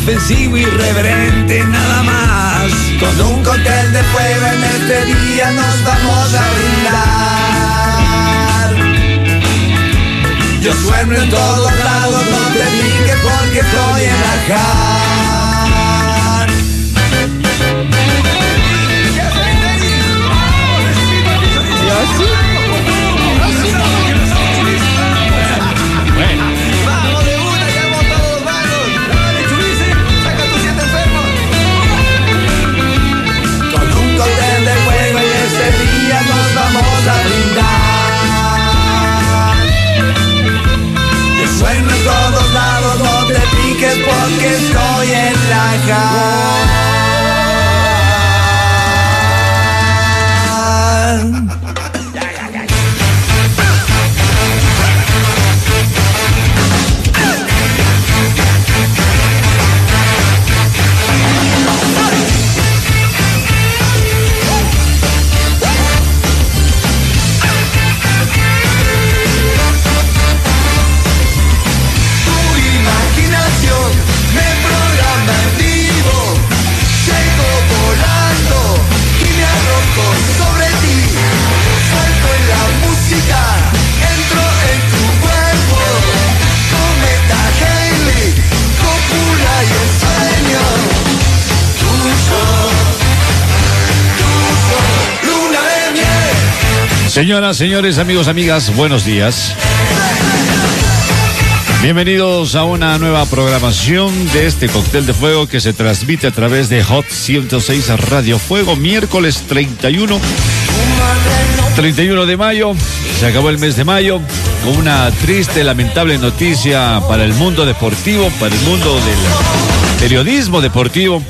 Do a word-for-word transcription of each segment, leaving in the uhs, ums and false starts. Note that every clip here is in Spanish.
inofensivo, irreverente, nada más. Con un cóctel de fuego en este día nos vamos a brindar. Yo sueno en todos lados, no te piques porque estoy en la car. Yo sí. Vamos a brindar. Yo sueno en todos lados, no te piques porque estoy en la car. Señoras, señores, amigos, amigas, buenos días. Bienvenidos a una nueva programación de este Cóctel de Fuego que se transmite a través de Hot ciento seis Radio Fuego, miércoles treinta y uno de mayo. Se acabó el mes de mayo con una triste, lamentable noticia para el mundo deportivo, para el mundo del periodismo deportivo.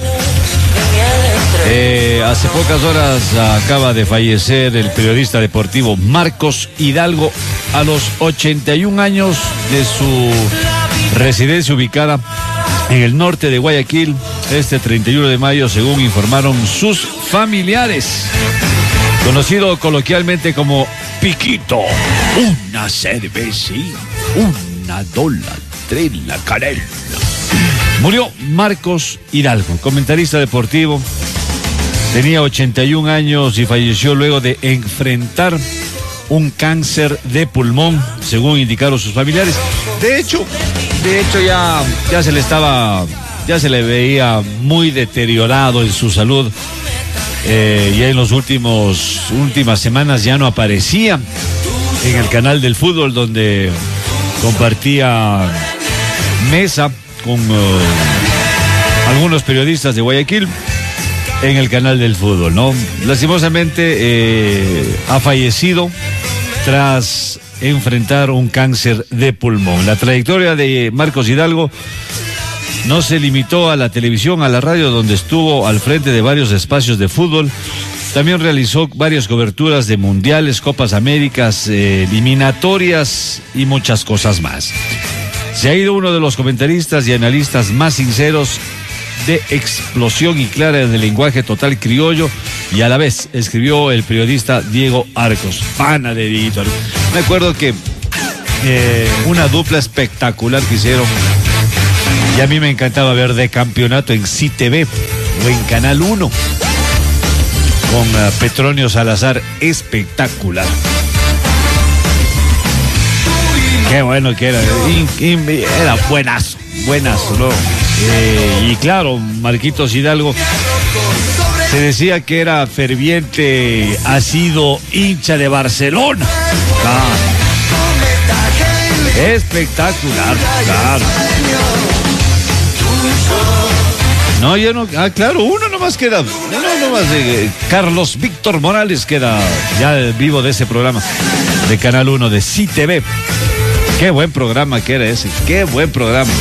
Eh, hace pocas horas acaba de fallecer el periodista deportivo Marcos Hidalgo a los ochenta y un años de su residencia ubicada en el norte de Guayaquil, este treinta y uno de mayo, según informaron sus familiares. Conocido coloquialmente como Piquito, una cervecita, una dólar, tres la canela. Murió Marcos Hidalgo, comentarista deportivo. Tenía ochenta y un años y falleció luego de enfrentar un cáncer de pulmón, según indicaron sus familiares. De hecho, de hecho ya, ya se le estaba, ya se le veía muy deteriorado en su salud. Eh, ya en los últimos, últimas semanas ya no aparecía en el canal del fútbol donde compartía mesa con uh, algunos periodistas de Guayaquil. En el canal del fútbol, ¿no? Lastimosamente eh, ha fallecido tras enfrentar un cáncer de pulmón. La trayectoria de Marcos Hidalgo no se limitó a la televisión, a la radio, donde estuvo al frente de varios espacios de fútbol. También realizó varias coberturas de mundiales, Copas Américas, eh, eliminatorias y muchas cosas más. Se ha ido uno de los comentaristas y analistas más sinceros, de explosión y clara del lenguaje total criollo, y a la vez escribió el periodista Diego Arcos, pana de Dieguito Arcos. Me acuerdo que eh, una dupla espectacular que hicieron, y a mí me encantaba ver de campeonato en C T V o en Canal uno con uh, Petronio Salazar, espectacular. Qué bueno que era, y, y, era buenazo, buenazo, ¿no? Eh, y claro, Marquitos Hidalgo se decía que era ferviente, ha sido hincha de Barcelona. Ah, espectacular, claro. No, ya no, ah, claro, uno nomás queda, uno nomás, eh, Carlos Víctor Morales queda ya vivo de ese programa de Canal uno de C T V. Qué buen programa que era ese, qué buen programa.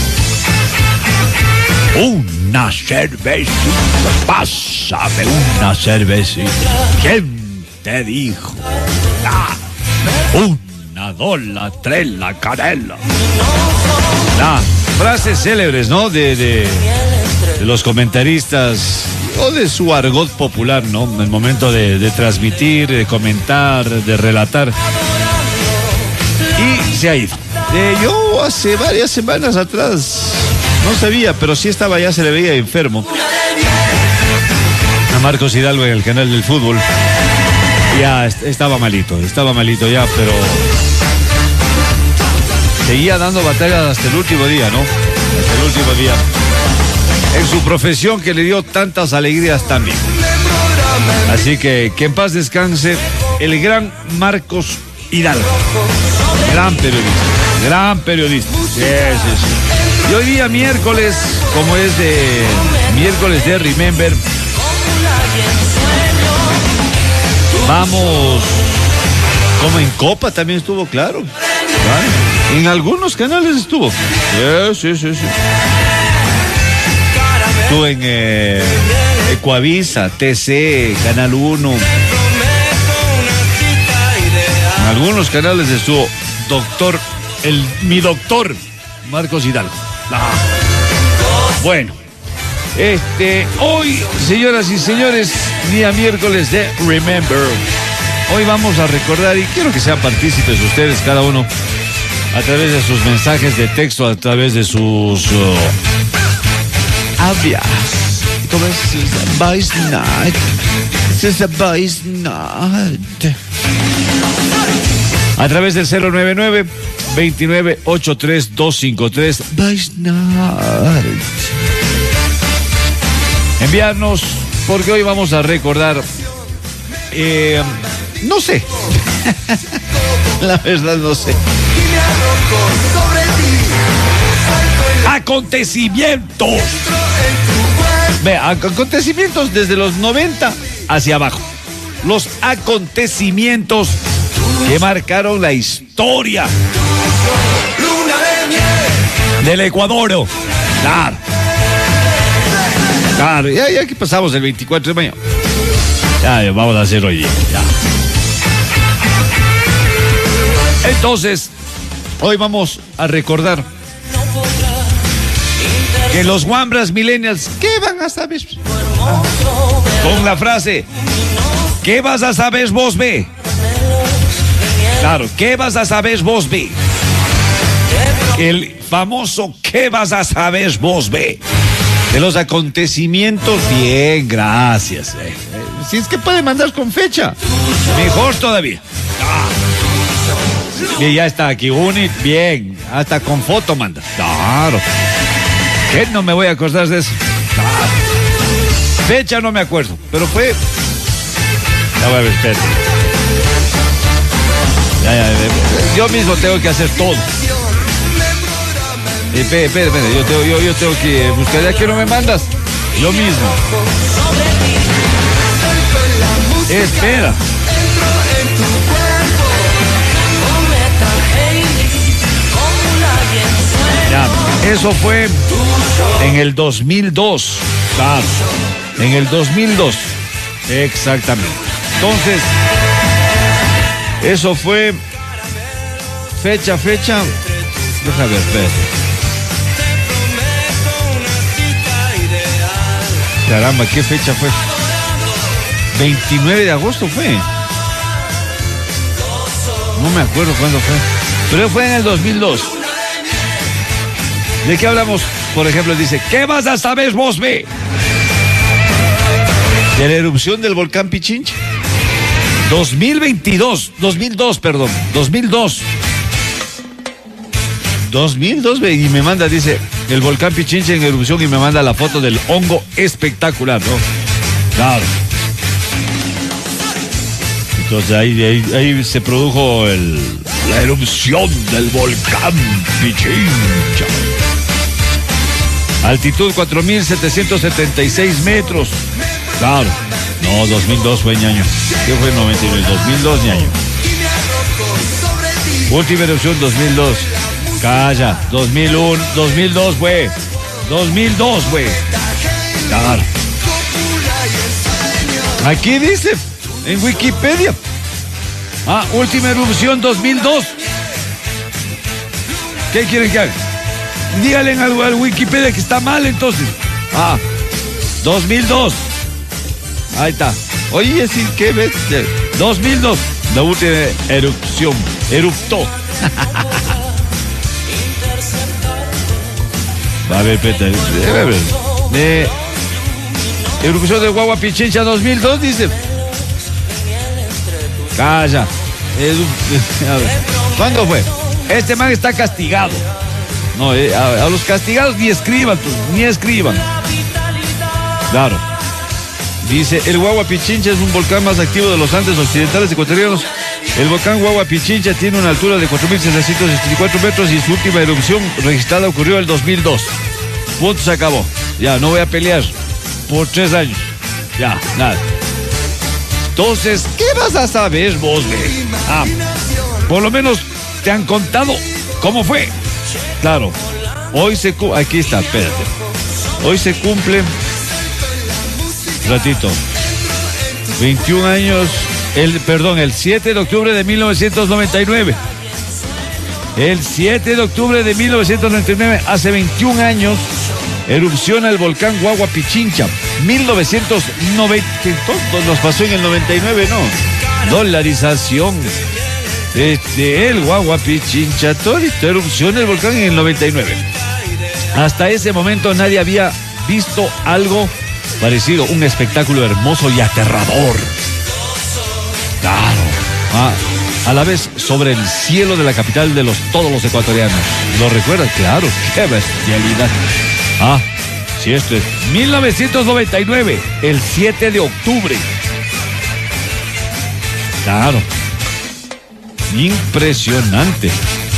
Una cervecita, pásame una cervecita. ¿Quién te dijo? Ah, una dólar, tres la canela. Ah, frases célebres, ¿no? De, de, de los comentaristas o de su argot popular, ¿no? En el momento de, de transmitir, de comentar, de relatar. Y se ha ido. Eh, yo hace varias semanas atrás, No sabía, pero sí estaba, ya se le veía enfermo. A Marcos Hidalgo en el canal del fútbol. Ya estaba malito, estaba malito ya, pero seguía dando batallas hasta el último día, ¿no? Hasta el último día. En su profesión que le dio tantas alegrías también. Así que que en paz descanse el gran Marcos Hidalgo. Gran periodista, gran periodista. Sí, sí, sí. Y hoy día miércoles, como es de miércoles de Remember, vamos, como en Copa también estuvo, claro. Claro. En algunos canales estuvo. Sí, sí, sí, sí. Estuvo en eh, Ecuavisa, T C, Canal uno. En algunos canales estuvo doctor, el, mi doctor, Marcos Hidalgo. Ah. Bueno, este, hoy, señoras y señores, día miércoles de Remember. Hoy vamos a recordar, y quiero que sean partícipes ustedes, cada uno, a través de sus mensajes de texto, a través de sus uh, audios. ¿Cómo es? Voice note. Es una voice note. A través del cero nueve nueve, veintinueve ochenta y tres, doscientos cincuenta y tres. Voice note. Enviarnos, porque hoy vamos a recordar, eh, no sé, la verdad no sé, acontecimientos, ve, acontecimientos desde los noventa hacia abajo, los acontecimientos que marcaron la historia del Ecuador, claro. Claro, ya, ya que pasamos el veinticuatro de mayo. Ya, ya vamos a hacer hoy día. Ya. Entonces, hoy vamos a recordar que los Wambras Millennials, ¿qué van a saber? Con la frase, ¿qué vas a saber vos, ve? Claro, ¿qué vas a saber vos, ve? El famoso ¿qué vas a saber vos, ve? De los acontecimientos, bien, gracias. Eh. Si es que puede mandar con fecha, mejor todavía. Ah. Y ya está aquí, Unit, bien, hasta con foto manda. Claro. ¿Qué? No me voy a acordar de eso. Claro. Fecha no me acuerdo, pero fue... Ya voy a ver, espérate. Ya, ya, ya. Yo mismo tengo que hacer todo. Espera, espera, espera, yo tengo, yo, yo tengo que buscar, ya que no me mandas, yo mismo. Espera. Ya, eso fue en el dos mil dos, claro, en el dos mil dos, exactamente. Entonces, eso fue fecha, fecha, deja ver, espérate. Caramba, ¿qué fecha fue? veintinueve de agosto fue. No me acuerdo cuándo fue. Pero fue en el dos mil dos. ¿De qué hablamos? Por ejemplo, dice, ¿qué vas a saber vos, ve? De la erupción del volcán Pichincha. dos mil veintidós, dos mil dos, perdón, dos mil dos. dos mil dos, ve, y me manda, dice, el volcán Pichincha en erupción, y me manda la foto del hongo espectacular, ¿no? Claro. Entonces ahí, ahí, ahí se produjo el, la erupción del volcán Pichincha. Altitud cuatro mil setecientos setenta y seis metros. Claro. No, dos mil dos fue ñaño. ¿Qué fue noventa y nueve? dos mil dos, ñaño. Última erupción dos mil dos. Calla, dos mil uno, dos mil dos, güey. dos mil dos, güey. Claro. Aquí dice, en Wikipedia. Ah, última erupción dos mil dos. ¿Qué quieren que haga? Díganle al, al Wikipedia que está mal entonces. Ah, dos mil dos. Ahí está. Oye, sí, ¿qué ves? dos mil dos. La última erupción. Eruptó. A ver, peta. A ver. Eh, erupción de Guagua Pichincha dos mil dos, dice. Calla. A ver. ¿Cuándo fue? Este man está castigado. No, eh, a, a los castigados ni escriban, tú, ni escriban. Claro. Dice, el Guagua Pichincha es un volcán más activo de los Andes occidentales ecuatorianos. El volcán Guagua Pichincha tiene una altura de cuatro mil setecientos sesenta y cuatro metros y su última erupción registrada ocurrió el dos mil dos. Punto, se acabó. Ya, no voy a pelear por tres años. Ya, nada. Entonces, ¿qué vas a saber vos, ve? Ah, por lo menos te han contado cómo fue. Claro, hoy se cumple, aquí está, espérate. Hoy se cumple, ratito, veintiún años, el, perdón, el siete de octubre de mil novecientos noventa y nueve. El siete de octubre de mil novecientos noventa y nueve, hace veintiún años, erupciona el volcán Guagua Pichincha. mil novecientos noventa, todo nos pasó en el noventa y nueve, ¿no? Dolarización. Este, el Guagua Pichincha, toda esta erupción del volcán en el noventa y nueve. Hasta ese momento nadie había visto algo parecido, un espectáculo hermoso y aterrador. Claro, ah, a la vez sobre el cielo de la capital de los todos los ecuatorianos. ¿Lo recuerdas? Claro, qué bestialidad. Ah, sí, esto es mil novecientos noventa y nueve, el siete de octubre. Claro. Impresionante.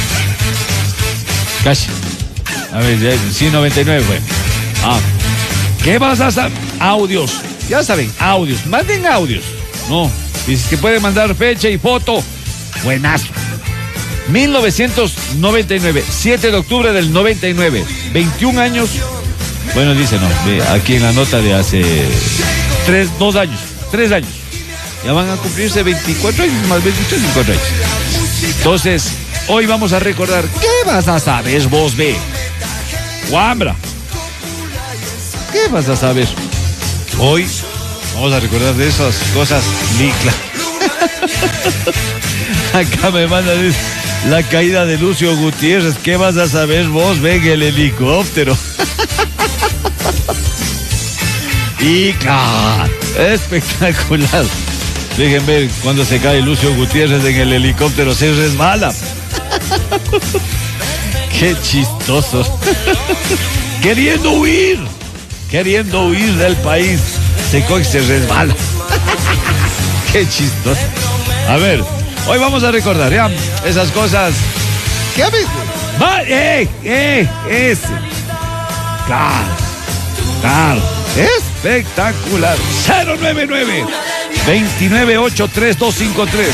Casi. A ver, ya, sí, noventa y nueve fue. Ah. ¿Qué vas a hacer? Audios. Ya saben, audios. Manden audios. No. Dices que pueden mandar fecha y foto. Buenazo. mil novecientos noventa y nueve. siete de octubre del noventa y nueve. veintiún años. Bueno, dice no. Ve, aquí en la nota de hace tres, dos años. Tres años. Ya van a cumplirse veinticuatro años, más veintitrés, veinticuatro años. Entonces, hoy vamos a recordar. ¿Qué vas a saber vos, ve? Guambra. ¿Qué vas a saber? Hoy vamos a recordar de esas cosas licla. Acá me manda la caída de Lucio Gutiérrez. ¿Qué vas a saber vos? Ven el helicóptero. Y claro, espectacular. Dejen ver cuando se cae Lucio Gutiérrez en el helicóptero, se resbala. Qué chistoso. Queriendo huir, queriendo huir del país, se coge y se resbala. Qué chistoso. A ver, hoy vamos a recordar, ¿ya? Esas cosas. ¿Qué habéis? Va, eh, eh, ese. Claro, claro. Espectacular. cero noventa y nueve, veintinueve ochenta y tres, doscientos cincuenta y tres.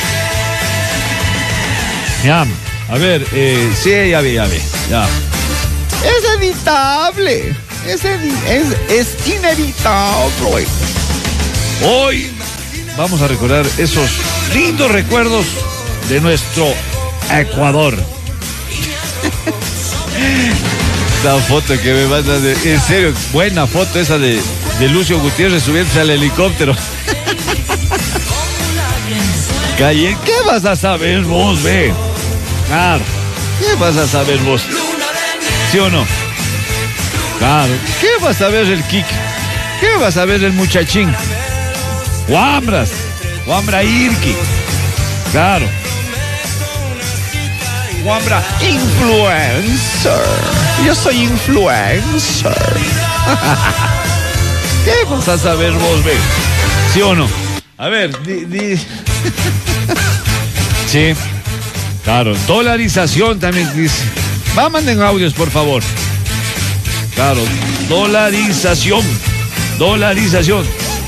Ya, a ver, eh, sí, ya vi, ya vi, ya. Es evitable. Es, es, es inevitable. Hoy vamos a recordar esos lindos recuerdos de nuestro Ecuador. La foto que me mandan de... En serio, buena foto esa de, de Lucio Gutiérrez subiéndose al helicóptero. Calle, ¿qué vas a saber vos, ve? Claro, ¿qué vas a saber vos? ¿Sí o no? Claro, ¿qué vas a ver el Kike? ¿Qué vas a ver el muchachín? Guambras, Guambra Irki. Claro. Guambra influencer. Yo soy influencer. ¿Qué vas a saber vos, ve? ¿Sí o no? A ver, di, di. Sí. Claro, dolarización también dice. Va, manden audios, por favor. Claro, dolarización. Dolarización.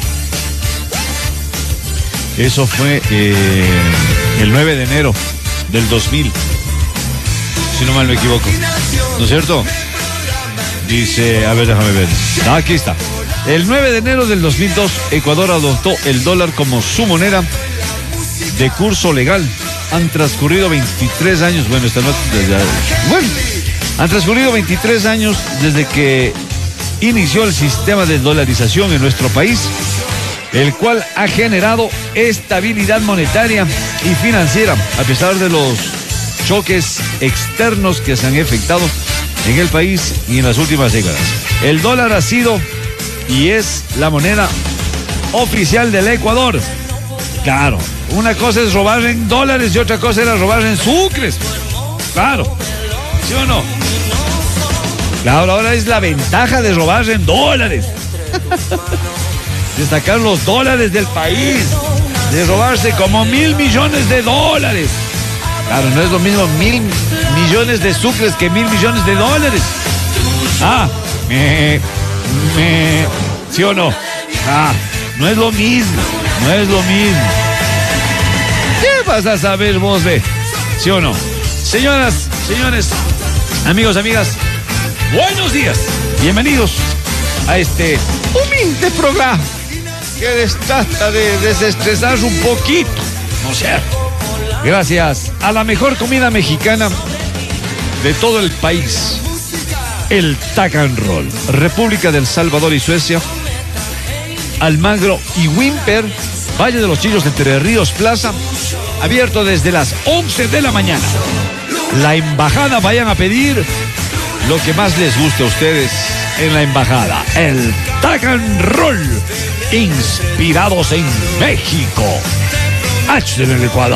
Eso fue eh, el nueve de enero del dos mil. Si no mal me equivoco. ¿No es cierto? Dice, a ver, déjame ver. Ah, aquí está. El nueve de enero del dos mil dos, Ecuador adoptó el dólar como su moneda de curso legal. Han transcurrido veintitrés años. Bueno, esta nota. Bueno, han transcurrido veintitrés años desde que inició el sistema de dolarización en nuestro país, el cual ha generado estabilidad monetaria y financiera, a pesar de los choques externos que se han efectuado en el país y en las últimas décadas. El dólar ha sido y es la moneda oficial del Ecuador. Claro, una cosa es robar en dólares y otra cosa era robar en sucres. Claro, ¿sí o no? Claro, ahora es la ventaja de robar en dólares. De sacar los dólares del país, de robarse como mil millones de dólares. Claro, no es lo mismo mil millones de sucres que mil millones de dólares. Ah, me, me, ¿sí o no? Ah, no es lo mismo, no es lo mismo. ¿Qué vas a saber vos, ve? ¿Sí o no? Señoras, señores, amigos, amigas, buenos días. Bienvenidos a este humilde programa que les trata de desestresar un poquito, ¿no es cierto? Gracias a la mejor comida mexicana de todo el país, el Tac and Roll, República del Salvador y Suecia, Almagro y Wimper, Valle de los Chillos, Entre Ríos Plaza, abierto desde las once de la mañana. La embajada, vayan a pedir lo que más les guste a ustedes en la embajada, el Tac and Roll, inspirados en México, H en el Ecuador.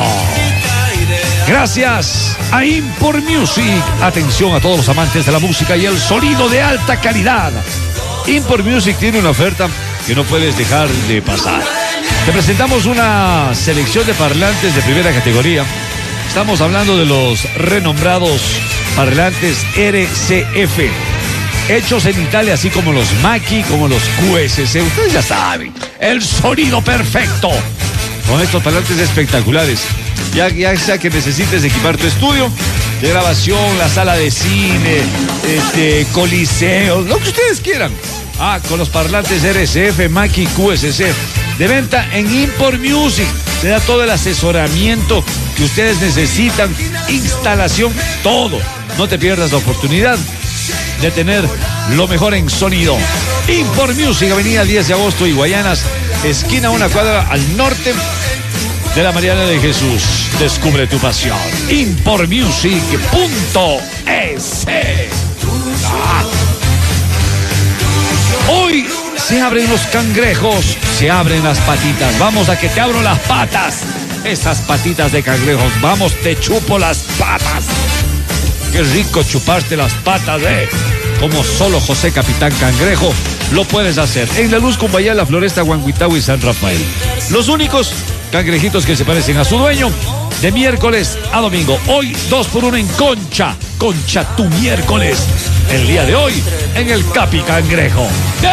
Gracias a Import Music. Atención a todos los amantes de la música y el sonido de alta calidad. Import Music tiene una oferta que no puedes dejar de pasar. Te presentamos una selección de parlantes de primera categoría. Estamos hablando de los renombrados parlantes R C F, hechos en Italia, así como los Mackie, como los Q S C. Ustedes ya saben, el sonido perfecto con estos parlantes espectaculares. Ya, ya sea que necesites equipar tu estudio de grabación, la sala de cine, este, coliseos, lo que ustedes quieran. Ah, con los parlantes R C F, Mackie, Q S C. De venta en Import Music. Te da todo el asesoramiento que ustedes necesitan, instalación, todo. No te pierdas la oportunidad de tener lo mejor en sonido. Import Music, avenida diez de agosto y Guayanas, esquina una cuadra al norte de la Mariana de Jesús. Descubre tu pasión. Import Music punto es. Ah. Hoy se abren los cangrejos, se abren las patitas. Vamos a que te abro las patas. Esas patitas de cangrejos. Vamos, te chupo las patas. Qué rico chuparte las patas, eh. Como solo José Capitán Cangrejo lo puedes hacer. En La Luz, Cumbayá, La Floresta, Huanguitao y San Rafael. Los únicos cangrejitos que se parecen a su dueño, de miércoles a domingo. Hoy dos por uno en Concha. Concha tu miércoles. El día de hoy en el Capi Cangrejo.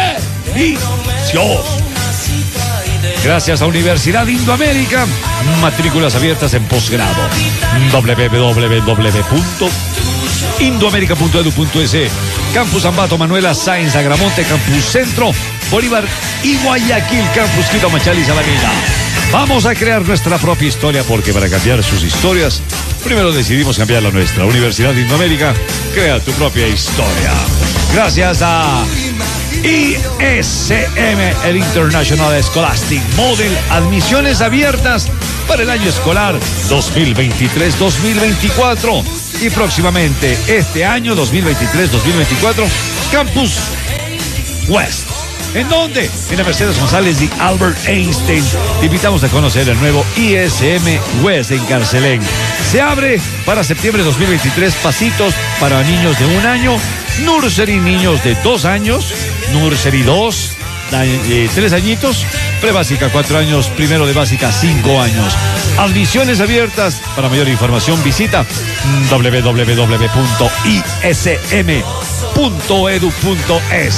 ¡Delicioso! Gracias a Universidad Indoamérica. Matrículas abiertas en posgrado. doble u doble u doble u punto indoamerica punto edu punto es. Campus Ambato, Manuela Sáenz, Agramonte, Campus Centro, Bolívar y Guayaquil, Campus Quito, Machala y Sabanilla. Vamos a crear nuestra propia historia, porque para cambiar sus historias, primero decidimos cambiar la nuestra. Universidad Indoamérica, crea tu propia historia. Gracias a I S M, el International Scholastic Model, admisiones abiertas para el año escolar dos mil veintitrés dos mil veinticuatro. Y próximamente, este año dos mil veintitrés dos mil veinticuatro, Campus West. ¿En dónde? En la Mercedes González y Albert Einstein. Te invitamos a conocer el nuevo I S M West en Carcelén. Se abre para septiembre de dos mil veintitrés, pasitos para niños de un año, nursery niños de dos años, nursery dos, eh, tres añitos, prebásica cuatro años, primero de básica cinco años. Admisiones abiertas. Para mayor información visita doble u doble u doble u punto i s m punto edu punto es.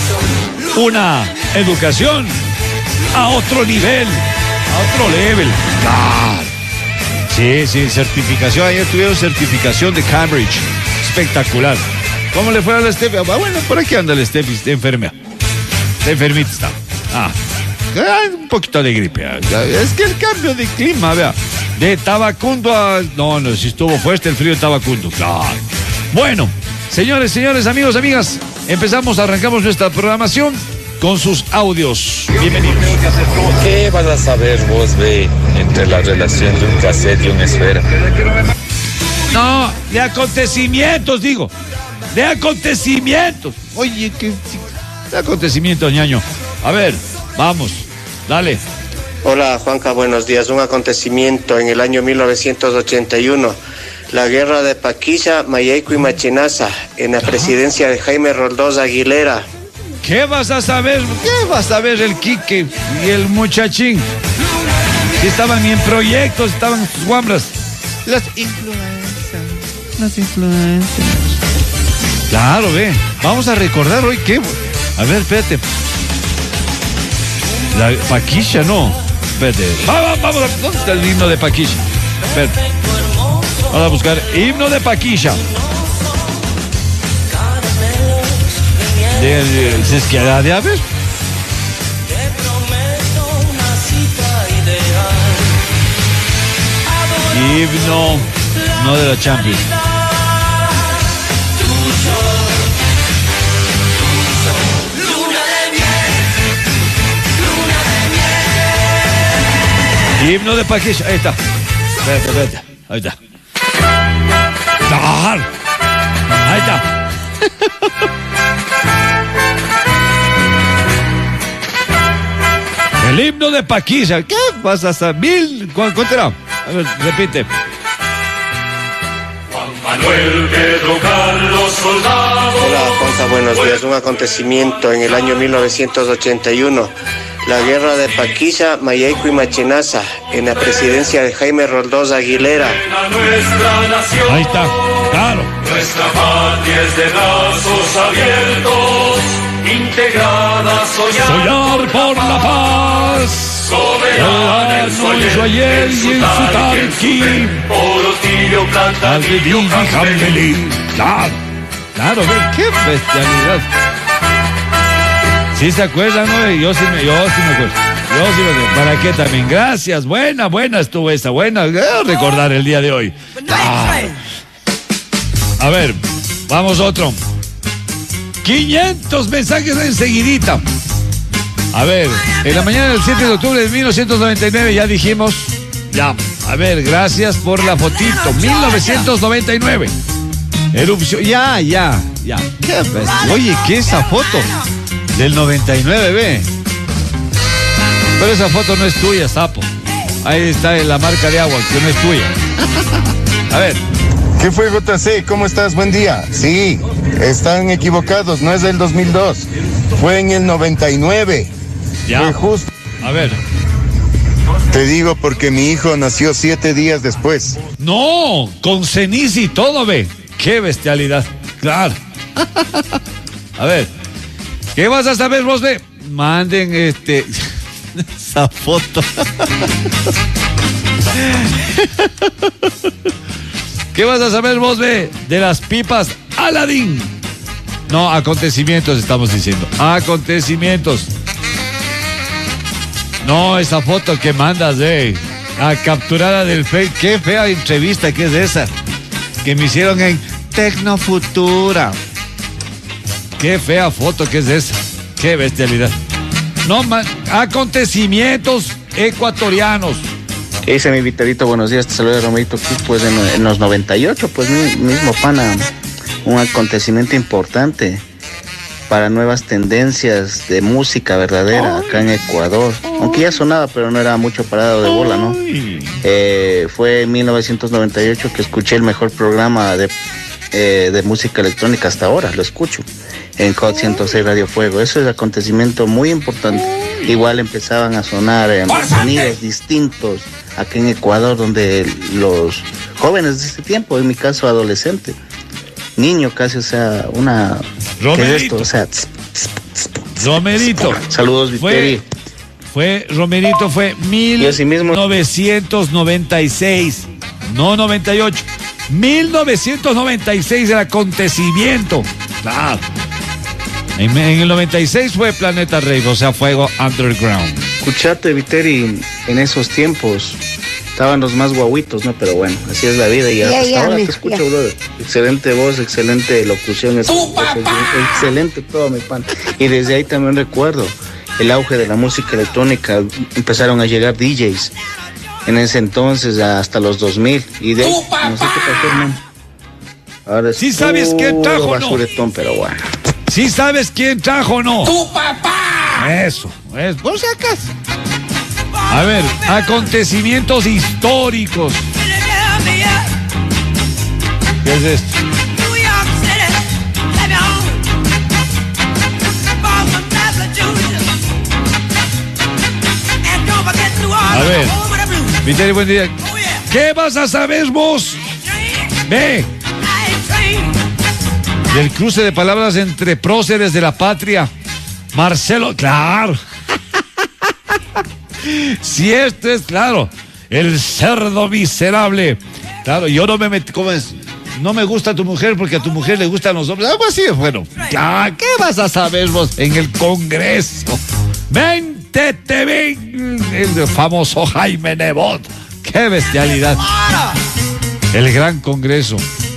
Una educación a otro nivel, a otro level. Claro. Sí, sí, certificación. Ayer tuvieron certificación de Cambridge. Espectacular. ¿Cómo le fue a la Steffi? Ah, bueno, por aquí anda la Steffi, está enferma. Está enfermita está. Ah, un poquito de gripe. Es que el cambio de clima, vea. De Tabacundo a... No, no, si estuvo fuerte el frío de Tabacundo. Claro. Bueno, señores, señores, amigos, amigas, empezamos, arrancamos nuestra programación con sus audios. Bienvenidos. ¿Qué vas a saber vos, ve, entre la relación de un cassette y una esfera? No, de acontecimientos, digo. de acontecimientos. Oye, qué de acontecimientos, ñaño. A ver, vamos, dale. Hola Juanca, buenos días. Un acontecimiento en el año mil novecientos ochenta y uno. La guerra de Paquilla, Mayeco y Machinaza, en la presidencia de Jaime Roldós Aguilera. ¿Qué vas a saber? ¿Qué vas a saber el Quique y el muchachín? Que estaban en proyectos, estaban en sus guambras. Las influencias. Las influencias. Claro, ve. Vamos a recordar hoy qué. A ver, espérate. La Paquilla, no. Espérate. Vamos, vamos. ¿Dónde está el himno de Paquilla? Espérate. Vamos a buscar himno de Paquilla. De, de, ¿Se es que hará de haber? Himno, no de la Champions. Himno de Paquilla, ahí está. Espérate, espérate, ahí está. Ahí está. El himno de Paquilla. ¿Qué vas a saber? ¿Cuánto era? A ver, repite. Manuel Pedro Carlos Soldado. Hola Juanca, buenos días. Un acontecimiento en el año mil novecientos ochenta y uno. La guerra de Paquilla, Mayeco y Machinaza, en la presidencia de Jaime Roldós Aguilera. Ahí está, claro. Nuestra patria es de brazos abiertos, integrada, soñar, soñar por la paz. Soberana en su ayer y en su tarquín. Oro tibio planta tibio jambelín. Claro, claro, qué bestialidad. ¿Sí se acuerdan, no? Yo sí me, yo sí me acuerdo. Yo sí me acuerdo. ¿Para qué también? Gracias. Buena, buena estuvo esa. Buena. Recordar el día de hoy. Ah. A ver, vamos otro. quinientos mensajes enseguidita. A ver, en la mañana del siete de octubre de mil novecientos noventa y nueve ya dijimos. Ya. A ver, gracias por la fotito. mil novecientos noventa y nueve. Erupción. Ya, ya, ya. ¿Qué? Oye, ¿qué es esa foto? Del noventa y nueve, ve. Pero esa foto no es tuya, sapo. Ahí está la marca de agua, que no es tuya. A ver. ¿Qué fue, J C? ¿Cómo estás? Buen día. Sí, están equivocados, no es del dos mil dos. Fue en el noventa y nueve. Ya. Fue justo. A ver. Te digo porque mi hijo nació siete días después. No, con ceniza y todo, ve. Qué bestialidad. Claro. A ver. ¿Qué vas a saber vos, ve? Manden este... esa foto. ¿Qué vas a saber vos, ve? De las pipas Aladín. No, acontecimientos estamos diciendo. Acontecimientos. No, esa foto que mandas, ve. A capturada del Face. Qué fea entrevista que es esa. Que me hicieron en Tecnofutura. Qué fea foto que es esa. Qué bestialidad. No, man, acontecimientos ecuatorianos. ¿Qué dice mi Vitarito? Buenos días, te saluda Romerito aquí, pues en, en los noventa y ocho, pues mi, mismo pana, un acontecimiento importante para nuevas tendencias de música verdadera acá en Ecuador. Aunque ya sonaba, pero no era mucho parado de bola, ¿no? Eh, fue en mil novecientos noventa y ocho que escuché el mejor programa de, eh, de música electrónica hasta ahora, lo escucho. En C O D ciento seis Radio Fuego. Eso es un acontecimiento muy importante. Igual empezaban a sonar eh, sonidos distintos aquí en Ecuador, donde los jóvenes de este tiempo, en mi caso adolescente, niño casi, o sea, una... Romerito. ¿Qué es esto? O sea... Tss, tss, tss, tss, Romerito. Saludos, Viteri. Fue, fue, Romerito fue mil novecientos noventa y seis, no noventa y ocho. mil novecientos noventa y seis el acontecimiento. Claro. En, en el noventa y seis fue Planeta Rave, o sea, Fuego Underground. Escuchate, Viteri, en esos tiempos estaban los más guaguitos, ¿no? Pero bueno, así es la vida y Ya, hasta ya, ahora mi- te escucho, ya. brother. Excelente voz, excelente locución, es- excelente todo, mi pan. Y desde ahí también recuerdo el auge de la música electrónica. Empezaron a llegar D Js en ese entonces hasta los dos mil. Y de ahí, no sé qué pasó, hermano. Ahora es ¿Sí sabes quién trajo o no? basuretón, pero bueno. ¿Sí sabes quién trajo o no? ¡Tu papá! Eso, es por si acaso. A ver, acontecimientos históricos. ¿Qué es esto? A ver, Viteri, buen día. ¿Qué vas a saber vos? Ve. Del cruce de palabras entre próceres de la patria. Marcelo, claro. Si esto es claro. El cerdo miserable. Claro, yo no me metí. ¿Cómo es? No me gusta tu mujer porque a tu mujer le gustan los hombres. Algo así, bueno. Ya, ¿qué vas a saber vos en el Congreso? Vente, te ven. El famoso Jaime Nebot. ¡Qué bestialidad! El gran Congreso.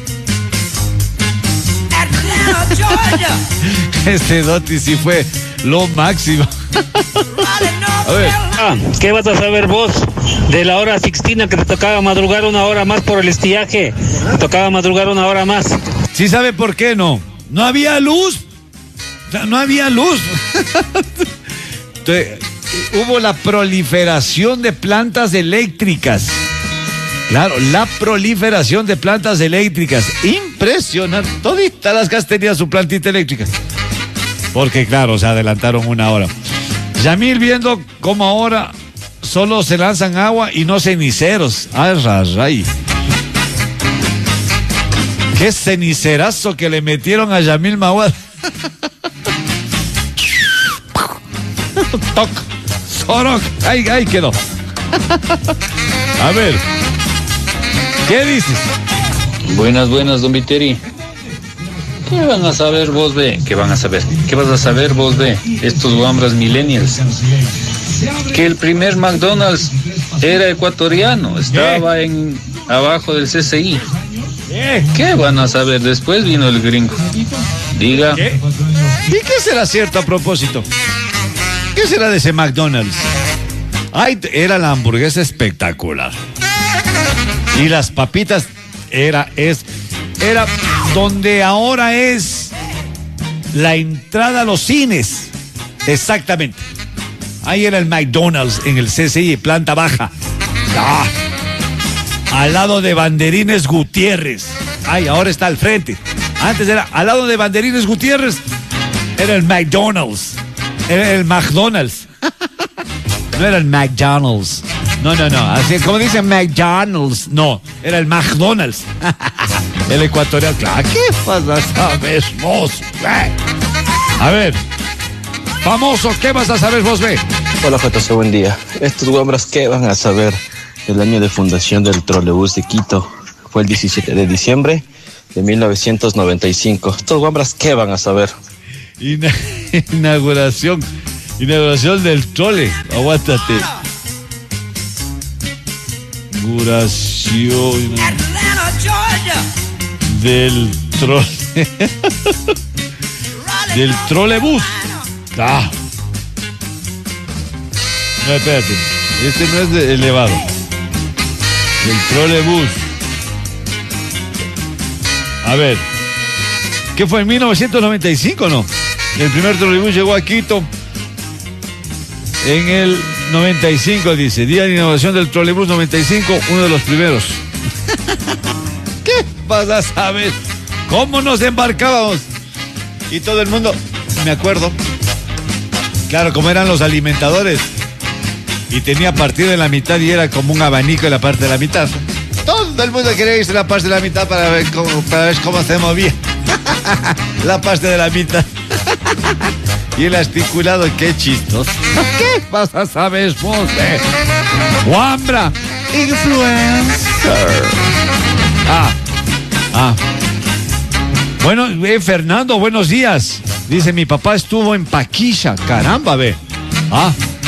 Este Doti sí fue lo máximo. A ver. Ah, ¿qué vas a saber vos de la hora sixtina que te tocaba madrugar una hora más por el estiaje? Te tocaba madrugar una hora más. ¿Sí sabe por qué no? No había luz. No había luz. Entonces, hubo la proliferación de plantas eléctricas. Claro, la proliferación de plantas eléctricas. Impresionante. Toditas las casas tenían su plantita eléctrica. Porque, claro, se adelantaron una hora. Yamil viendo cómo ahora solo se lanzan agua y no ceniceros. ¡Ay, raray! ¡Qué cenicerazo que le metieron a Yamil Mawad! Toc, Sorok, ahí, ahí quedó. A ver, ¿qué dices? Buenas, buenas, don Viteri. ¿Qué van a saber vos de? ¿Qué van a saber? ¿Qué vas a saber vos de estos guambras millennials? Que el primer McDonald's era ecuatoriano, estaba ¿Qué? en abajo del C C I. ¿Qué? ¿Qué van a saber? Después vino el gringo. Diga. ¿Qué? ¿Y qué será cierto a propósito? ¿Qué será de ese McDonald's? Ay, era la hamburguesa espectacular. Y las papitas era, es, era donde ahora es la entrada a los cines. Exactamente. Ahí era el McDonald's en el C C I, planta baja. Ah, al lado de Banderines Gutiérrez. Ay, ahora está al frente. Antes era al lado de Banderines Gutiérrez. Era el McDonald's. Era el McDonald's. No era el McDonald's. No, no, no. Así como dicen McDonald's. No, era el McDonald's. El ecuatoriano. Claro, ¿qué pasa? ¿Sabes vos? A ver. Famoso, ¿qué vas a saber vos, ve? Hola, J C, buen día. Estos guambras, ¿qué van a saber del año de fundación del trolebús de Quito? Fue el diecisiete de diciembre de mil novecientos noventa y cinco. Estos guambras, ¿qué van a saber? Ina- inauguración. Inauguración del trole. Aguántate. Inauguración del trole. Del trolebús. Ah. No, espérate. Este no es de elevado. Del trolebús. A ver. ¿Qué fue en mil novecientos noventa y cinco, no? El primer trolebús llegó a Quito en el noventa y cinco, dice. Día de inauguración del trolebús noventa y cinco, uno de los primeros. ¿Qué vas a saber? ¿Cómo nos embarcábamos? Y todo el mundo, me acuerdo. Claro, como eran los alimentadores. Y tenía partido en la mitad y era como un abanico en la parte de la mitad. Todo el mundo quería irse a la parte de la mitad para ver cómo, para ver cómo se movía. La parte de la mitad. Y el articulado, qué chistoso. ¿Qué vas a saber vos, eh? Wambra, influencer. Ah, ah. Bueno, eh, Fernando, buenos días. Dice, mi papá estuvo en Paquilla. Caramba, ve. Ah.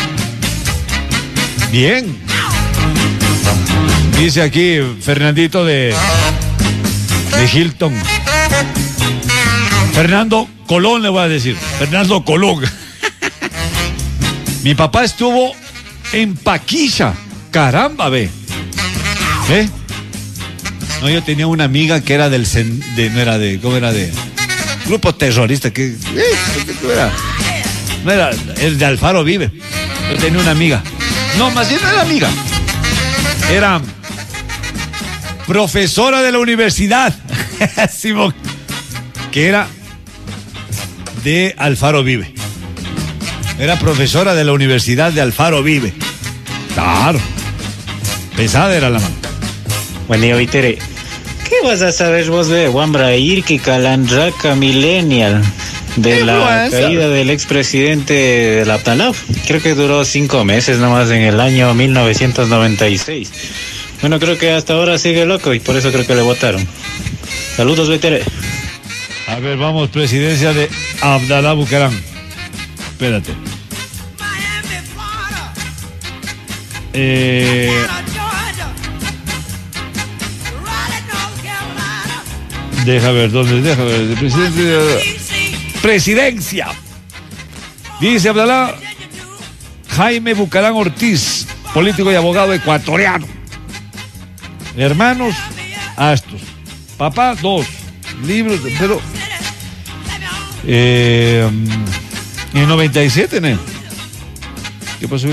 Bien. Dice aquí Fernandito de, de Hilton. Fernando Colón le voy a decir. Fernando Colón. Mi papá estuvo en Paquilla. Caramba, ve. ¿Eh? No, yo tenía una amiga que era del... Cen, de, no era de... ¿Cómo era? De... Grupo terrorista que... Eh, no era... No era... El de Alfaro Vive. Yo tenía una amiga. No, más bien no era amiga. Era... profesora de la universidad. Simón. Que era... de Alfaro Vive. Era profesora de la Universidad de Alfaro Vive. Claro. Pesada era la mano. Buen día, Vitere. ¿Qué vas a saber vos de Wambra Irki Calandraca Millennial? De la caída del expresidente de la Abdalá. Creo que duró cinco meses nomás en el año mil novecientos noventa y seis. Bueno, creo que hasta ahora sigue loco y por eso creo que le votaron. Saludos, Vitere. A ver, vamos, presidencia de Abdalá Bucaram. Espérate. Eh, deja ver, ¿dónde? Deja ver, el presidente de... Presidencia. Dice Abdalá Jaime Bucaram Ortiz, político y abogado ecuatoriano. Hermanos, Astos. Papá, dos. Libros, pero... Eh, en noventa y siete, ¿no? ¿Qué pasó?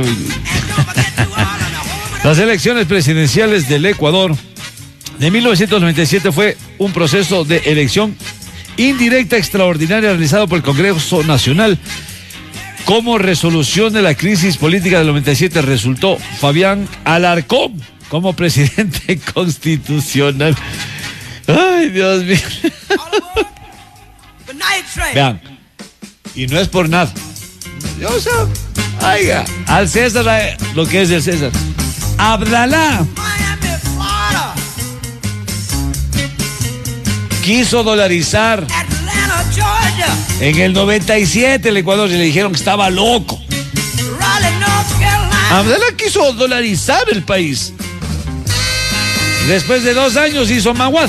Las elecciones presidenciales del Ecuador de mil novecientos noventa y siete fue un proceso de elección indirecta extraordinaria realizado por el Congreso Nacional. Como resolución de la crisis política del noventa y siete resultó Fabián Alarcón como presidente constitucional. Ay, Dios mío. Vean, y no es por nada. O sea, oiga, al César eh, lo que es del César. Abdalá quiso dolarizar en el noventa y siete el Ecuador y le dijeron que estaba loco. Abdalá quiso dolarizar el país. Después de dos años hizo Maguad.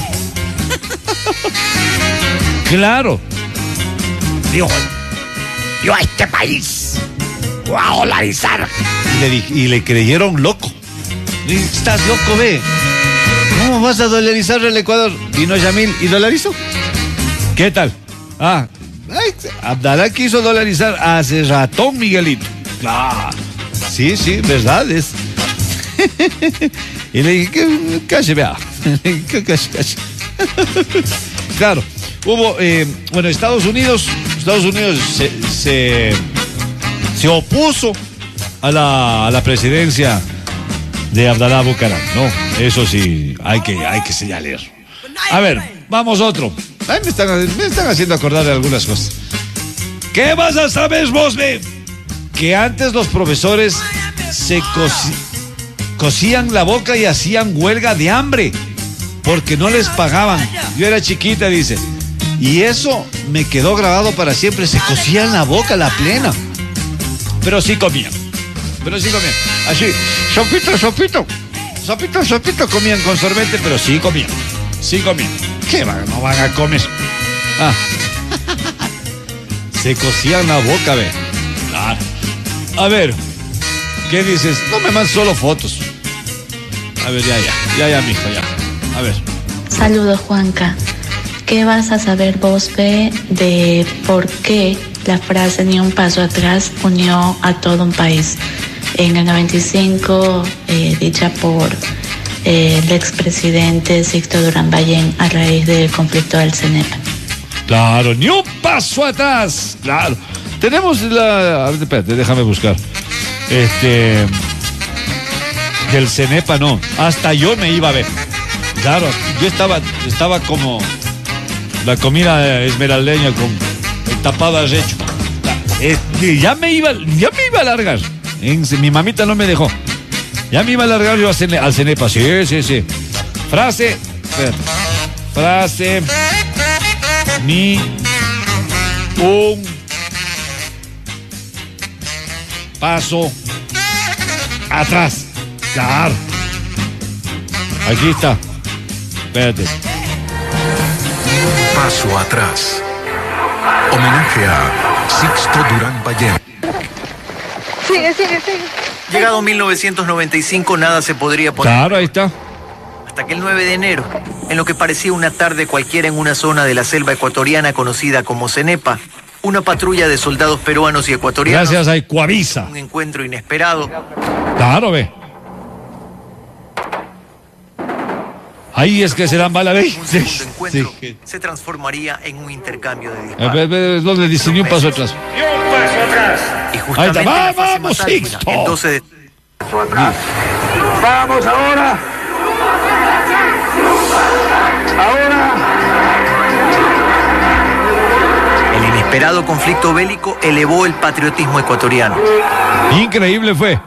Claro. Dijo, yo a este país voy a dolarizar. Y le, y le creyeron loco. Dice, estás loco, ve. ¿Cómo vas a dolarizar el Ecuador? Vino Yamil y dolarizó. ¿Qué tal? Ah, ay, Abdalá quiso dolarizar hace ratón, Miguelito. Claro. Sí, sí, verdad es. Y le dije, calle, vea. Calle, calle. Claro, hubo, eh, bueno, Estados Unidos, Estados Unidos se, se, se opuso a la, a la presidencia de Abdalá Bucaram, ¿no? Eso sí, hay que, hay que señalar. A ver, vamos otro. Ay, me, están, me están haciendo acordar de algunas cosas. ¿Qué vas a saber vos, ve? Que antes los profesores se cosi, cosían la boca y hacían huelga de hambre porque no les pagaban. Yo era chiquita, dice, y eso me quedó grabado para siempre. Se cosían la boca, la plena, pero sí comían, pero sí comían, así, sopito, sopito, sopito, sopito, comían con sorbete, pero sí comían, sí comían. ¿Qué van? No van a comer. Ah. Se cosían la boca, ve. Claro. A ver, ¿qué dices? No me mandes solo fotos. A ver, ya, ya, ya, ya, mijo, ya. A ver. Saludos, Juanca. ¿Qué vas a saber vos, ve, de por qué la frase ni un paso atrás unió a todo un país? En el noventa y cinco, eh, dicha por eh, el expresidente Sixto Durán Ballén a raíz del conflicto del CENEPA. Claro, ni un paso atrás. Claro. Tenemos la... A ver, espérate, déjame buscar. Este... Del CENEPA, no. Hasta yo me iba a ver. Claro, yo estaba, estaba como la comida esmeraldeña con el tapado arrecho. Eh, ya me iba, ya me iba a largar. En, mi mamita no me dejó. Ya me iba a largar yo al CENEPA. Sí, sí, sí. Frase. Espérate. Frase. Ni un paso atrás. Claro. Aquí está. Espérate. Paso atrás. Homenaje a Sixto Durán Ballén. Sigue, sigue, sigue. Llegado mil novecientos noventa y cinco, nada se podría poner. Claro, ahí está. Hasta que el nueve de enero, en lo que parecía una tarde cualquiera en una zona de la selva ecuatoriana conocida como Cenepa, una patrulla de soldados peruanos y ecuatorianos... Gracias a Ecuavisa. Un encuentro inesperado. Claro, ve. Ahí es que se dan bala, ve. Un segundo encuentro sí. se transformaría en un intercambio de disparos. A ver, ver, ¿dónde dice ni un paso atrás? Ni un paso atrás. Y justamente Ahí está. en la fase ¡Vamos, más álgida, Sixto! el doce de... Paso atrás. Vamos ahora. Ahora. El inesperado conflicto bélico elevó el patriotismo ecuatoriano. Increíble fue.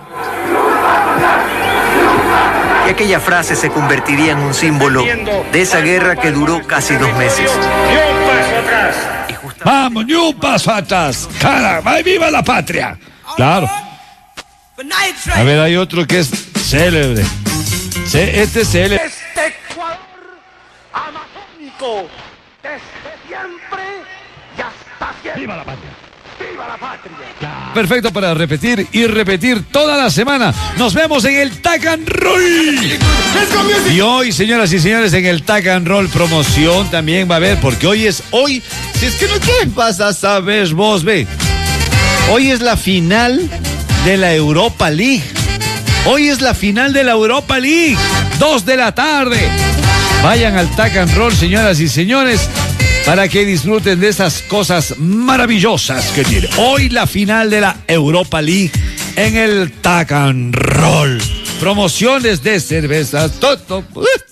Y aquella frase se convertiría en un símbolo de esa guerra que duró casi dos meses. Ni un paso atrás. Vamos, ni un paso atrás. ¡Caramba! ¡Viva la patria! Claro. A ver, hay otro que es célebre. Este es célebre. Este Ecuador amazónico, desde siempre y hasta siempre. ¡Viva la patria! ¡Viva la patria! Perfecto para repetir y repetir toda la semana. Nos vemos en el Tac and Roll. Y hoy, señoras y señores, en el Tac and Roll promoción también va a haber, porque hoy es hoy. Si es que no, ¿qué vas a saber vos, ve? Hoy es la final de la Europa League. Hoy es la final de la Europa League. Dos de la tarde. Vayan al Tac and Roll, señoras y señores, para que disfruten de esas cosas maravillosas que tiene. Hoy la final de la Europa League en el Tac and Roll. Promociones de cervezas. Toto.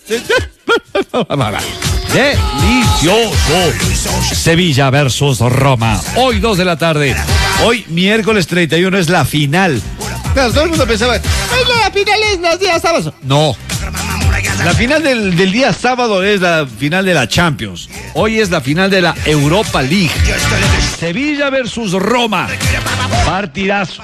Delicioso. Sevilla versus Roma. Hoy dos de la tarde. Hoy miércoles treinta y uno es la final. Claro, todo el mundo pensaba, la final es los días sábados. No. La final del, del día sábado es la final de la Champions. Hoy es la final de la Europa League. Sevilla versus Roma. Partidazo.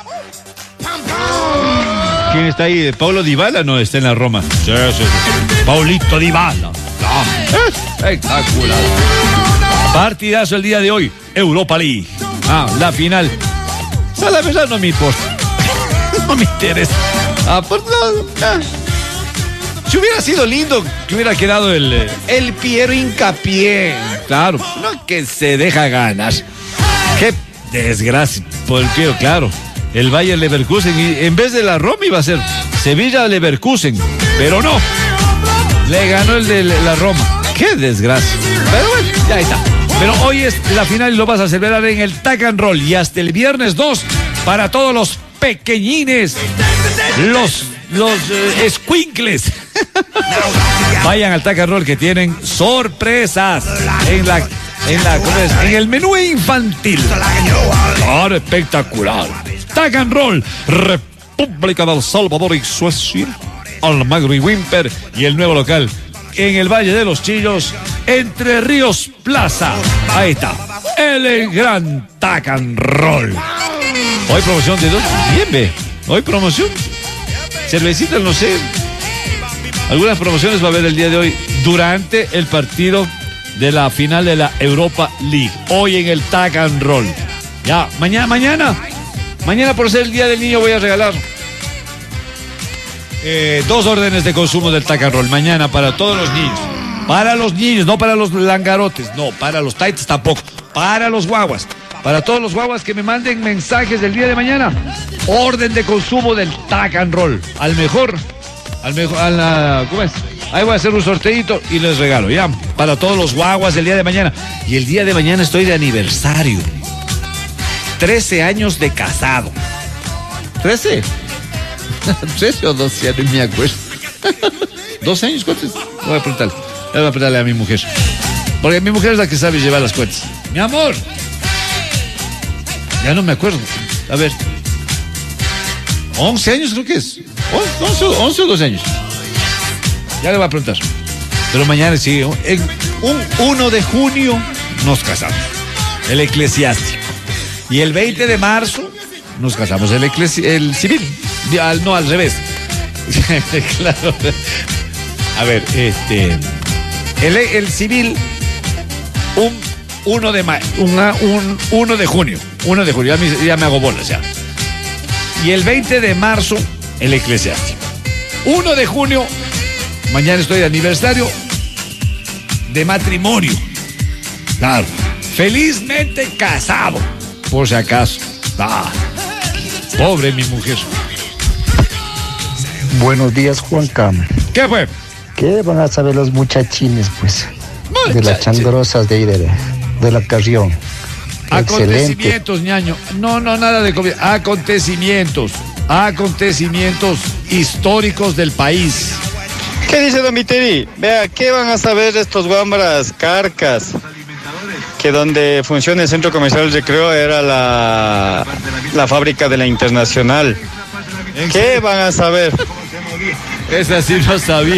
¿Quién está ahí? ¿Paulo Dybala? No, está en la Roma. Sí, sí, sí. Paulito Dybala. Ah, espectacular. Partidazo el día de hoy. Europa League. Ah, la final. A la verdad no me importa. No me interesa. Ah, pues no. Ah. Si hubiera sido lindo que hubiera quedado el, el Piero Hincapié. Claro, no que se deja ganar. Qué desgracia por el Piero, claro. El Bayer Leverkusen, y en vez de la Roma iba a ser Sevilla Leverkusen, pero no. Le ganó el de la Roma. Qué desgracia. Pero bueno, ya está. Pero hoy es la final y lo vas a celebrar en el Tac and Roll. Y hasta el viernes dos para todos los pequeñines, los, los eh, escuincles. Vayan al Tac and Roll que tienen sorpresas en la, en la, ¿cómo es? En el menú infantil. Claro, espectacular. Tac and Roll, República del Salvador y Suecia, Almagro y Wimper, y el nuevo local en el Valle de los Chillos, Entre Ríos Plaza. Ahí está, el gran Tac and Roll. Hoy promoción de dos. Bien, ve. Hoy promoción. Cervecita, no sé. Algunas promociones va a haber el día de hoy durante el partido de la final de la Europa League. Hoy en el Tac and Roll. Ya, mañana, mañana. Mañana por ser el Día del Niño voy a regalar eh, dos órdenes de consumo del Tac and Roll. Mañana para todos los niños. Para los niños, no para los langarotes. No, para los taites tampoco. Para los guaguas. Para todos los guaguas que me manden mensajes del día de mañana. Orden de consumo del Tac and Roll. Al mejor. Al mejor. A la, ¿cómo es? Ahí voy a hacer un sorteito y les regalo, ya. Para todos los guaguas del día de mañana. Y el día de mañana estoy de aniversario. trece años de casado. ¿trece? ¿trece o doce? Ya no me acuerdo. ¿doce años? ¿Cuántos? Voy a preguntarle. Voy a preguntarle a mi mujer. Porque mi mujer es la que sabe llevar las cuentas. Mi amor. Ya no me acuerdo. A ver. once años creo que es. once, once o doce años. Ya le voy a preguntar. Pero mañana sí. En un uno de junio nos casamos. El eclesiástico. Y el veinte de marzo nos casamos el, eclesi- el civil. No, al revés. Claro. A ver, este. El, el civil, un uno de mayo, una, un uno de junio. uno de junio, ya me, ya me hago bolas ya. Y el veinte de marzo, el eclesiástico. uno de junio, mañana estoy de aniversario de matrimonio. Claro, felizmente casado, por si acaso. Ah, pobre mi mujer. Buenos días, Juanca. ¿Qué fue? ¿Qué van a saber los muchachines, pues? Muchachi. De las chandrosas de ahí, de, de la Carrión. Acontecimientos, ñaño. No, no, nada de comida. Acontecimientos. Acontecimientos históricos del país. ¿Qué dice Don Viteri? Vea, ¿qué van a saber estos guambras carcas? Que donde funciona el centro comercial del Recreo era la, la fábrica de la Internacional. ¿Qué van a saber? Esa sí no sabía.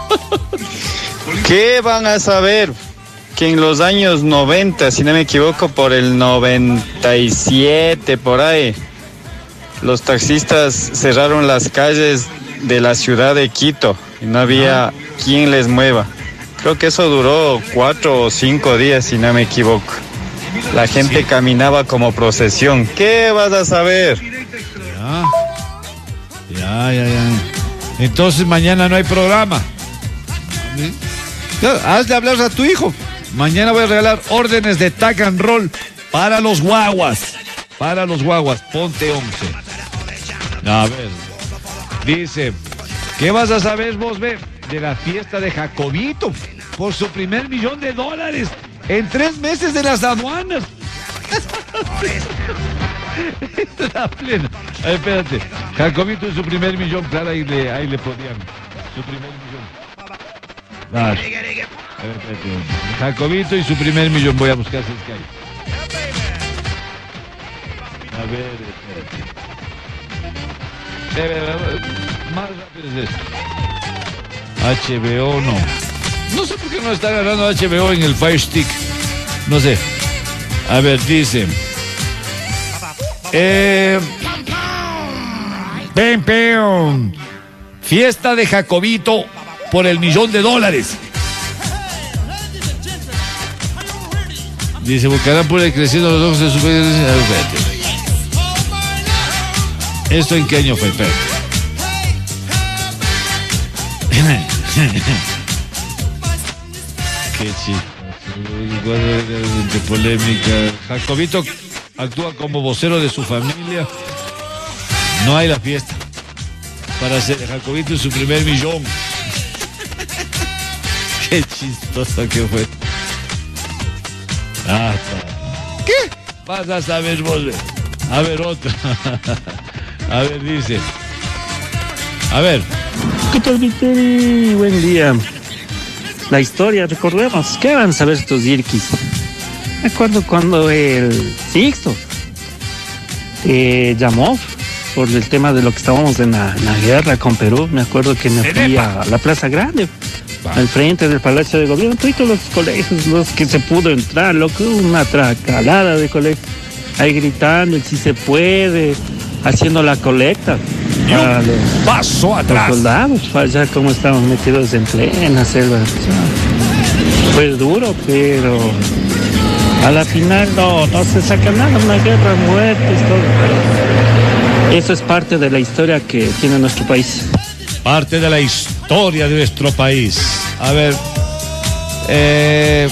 ¿Qué van a saber? Que en los años noventa, si no me equivoco, por el noventa y siete, por ahí, los taxistas cerraron las calles de la ciudad de Quito y no había quien les mueva. Creo que eso duró cuatro o cinco días, si no me equivoco. La gente sí. caminaba como procesión. ¿Qué vas a saber? Ya, ya, ya, ya. Entonces mañana no hay programa. ¿Sí? Ya, has de hablar a tu hijo. Mañana voy a regalar órdenes de tag and roll para los guaguas. Para los guaguas, ponte once. A ver, dice, ¿qué vas a saber vos, ve? De la fiesta de Jacobito por su primer millón de dólares en tres meses de las aduanas. La plena. A ver, espérate. Jacobito y su primer millón, claro, ahí le, ahí le podían. Su primer millón. Claro. A ver, espérate. Jacobito y su primer millón. Voy a buscar si es que hay. A ver, espérate. Más rápido es esto. H B O no. No sé por qué no está agarrando H B O en el Fire Stick. No sé. A ver, dice. Eh, pen, pen. Fiesta de Jacobito por el millón de dólares. Dice, buscarán por el creciendo los ojos de su... ¿Esto en qué año fue? Espérate. Qué chido. De polémica. Jacobito actúa como vocero de su familia. No hay la fiesta para hacer Jacobito su primer millón. Qué chistoso que fue. Ah, ¿qué? Vas a saber vos. A ver, otra. A ver, dice. A ver. ¿Qué tal, Viteri? Buen día. La historia, recordemos. ¿Qué van a saber estos yirquis? Me acuerdo cuando el Sixto eh, llamó por el tema de lo que estábamos en la, en la guerra con Perú. Me acuerdo que me fui a la Plaza Grande, al frente del Palacio de Gobierno. Todos los colegios, los que se pudo entrar, loco, una tracalada de colegios. Ahí gritando, si se puede, haciendo la colecta. Para los, paso atrás. Los soldados, allá como estaban metidos en plena selva. Fue duro, pero a la final no, no se saca nada, una guerra, muertes, todo. Eso es parte de la historia que tiene nuestro país. Parte de la historia de nuestro país. A ver, eh,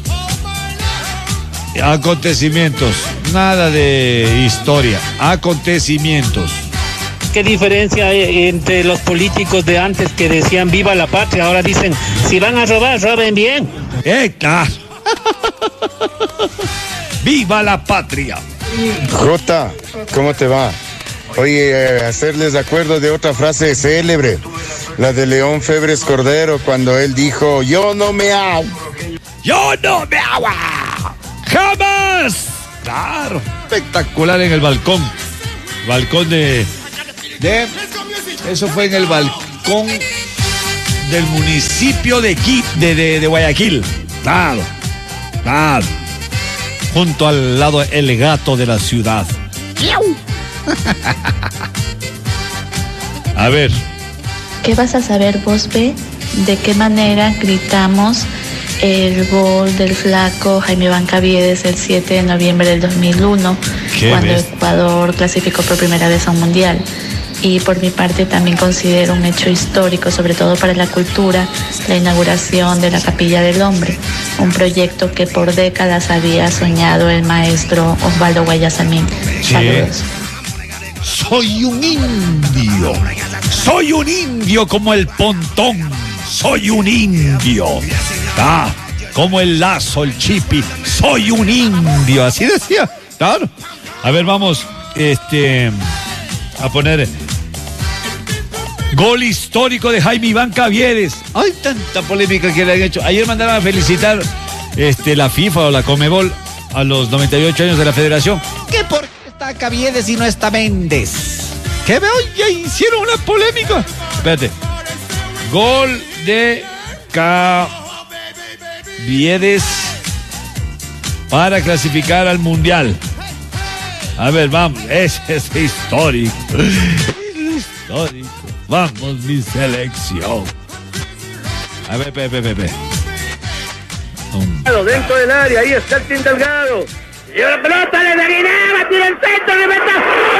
acontecimientos, nada de historia, acontecimientos. ¿Qué diferencia hay entre los políticos de antes que decían viva la patria? Ahora dicen, si van a robar, roben bien. ¡Eh, claro! ¡Viva la patria! Jota, ¿cómo te va? Oye, eh, hacerles acuerdo de otra frase célebre, la de León Febres Cordero, cuando él dijo, yo no me hago. ¡Yo no me hago! ¡Jamás! Claro, espectacular en el balcón. Balcón de... De, eso fue en el balcón del municipio de, de, de, de Guayaquil. Claro, claro. Junto al lado El Gato de la ciudad. A ver. ¿Qué vas a saber vos, ve? ¿De qué manera gritamos el gol del flaco Jaime Bancaviedes el siete de noviembre del dos mil uno, cuando ves? Ecuador clasificó por primera vez a un mundial? Y por mi parte también considero un hecho histórico, sobre todo para la cultura, la inauguración de la Capilla del Hombre, un proyecto que por décadas había soñado el maestro Osvaldo Guayasamín. Sí. Saludos. Soy un indio, soy un indio como el pontón, soy un indio, ah, como el lazo, el chipi, soy un indio, así decía, claro. A ver, vamos este, a poner gol histórico de Jaime Iván Caviedes. Hay tanta polémica que le han hecho. Ayer mandaron a felicitar este, la FIFA o la Conmebol a los noventa y ocho años de la federación. ¿Qué por qué está Caviedes y no está Méndez? ¿Qué veo? Ya hicieron una polémica. Espérate. Gol de Caviedes para clasificar al Mundial. A ver, vamos. Ese es histórico. Histórico. Vamos, mi selección. A ver, Pepe, Pepe. Dentro del área, ahí está el Tin Delgado. Y la pelota de Guinea, tira el centro, le mete.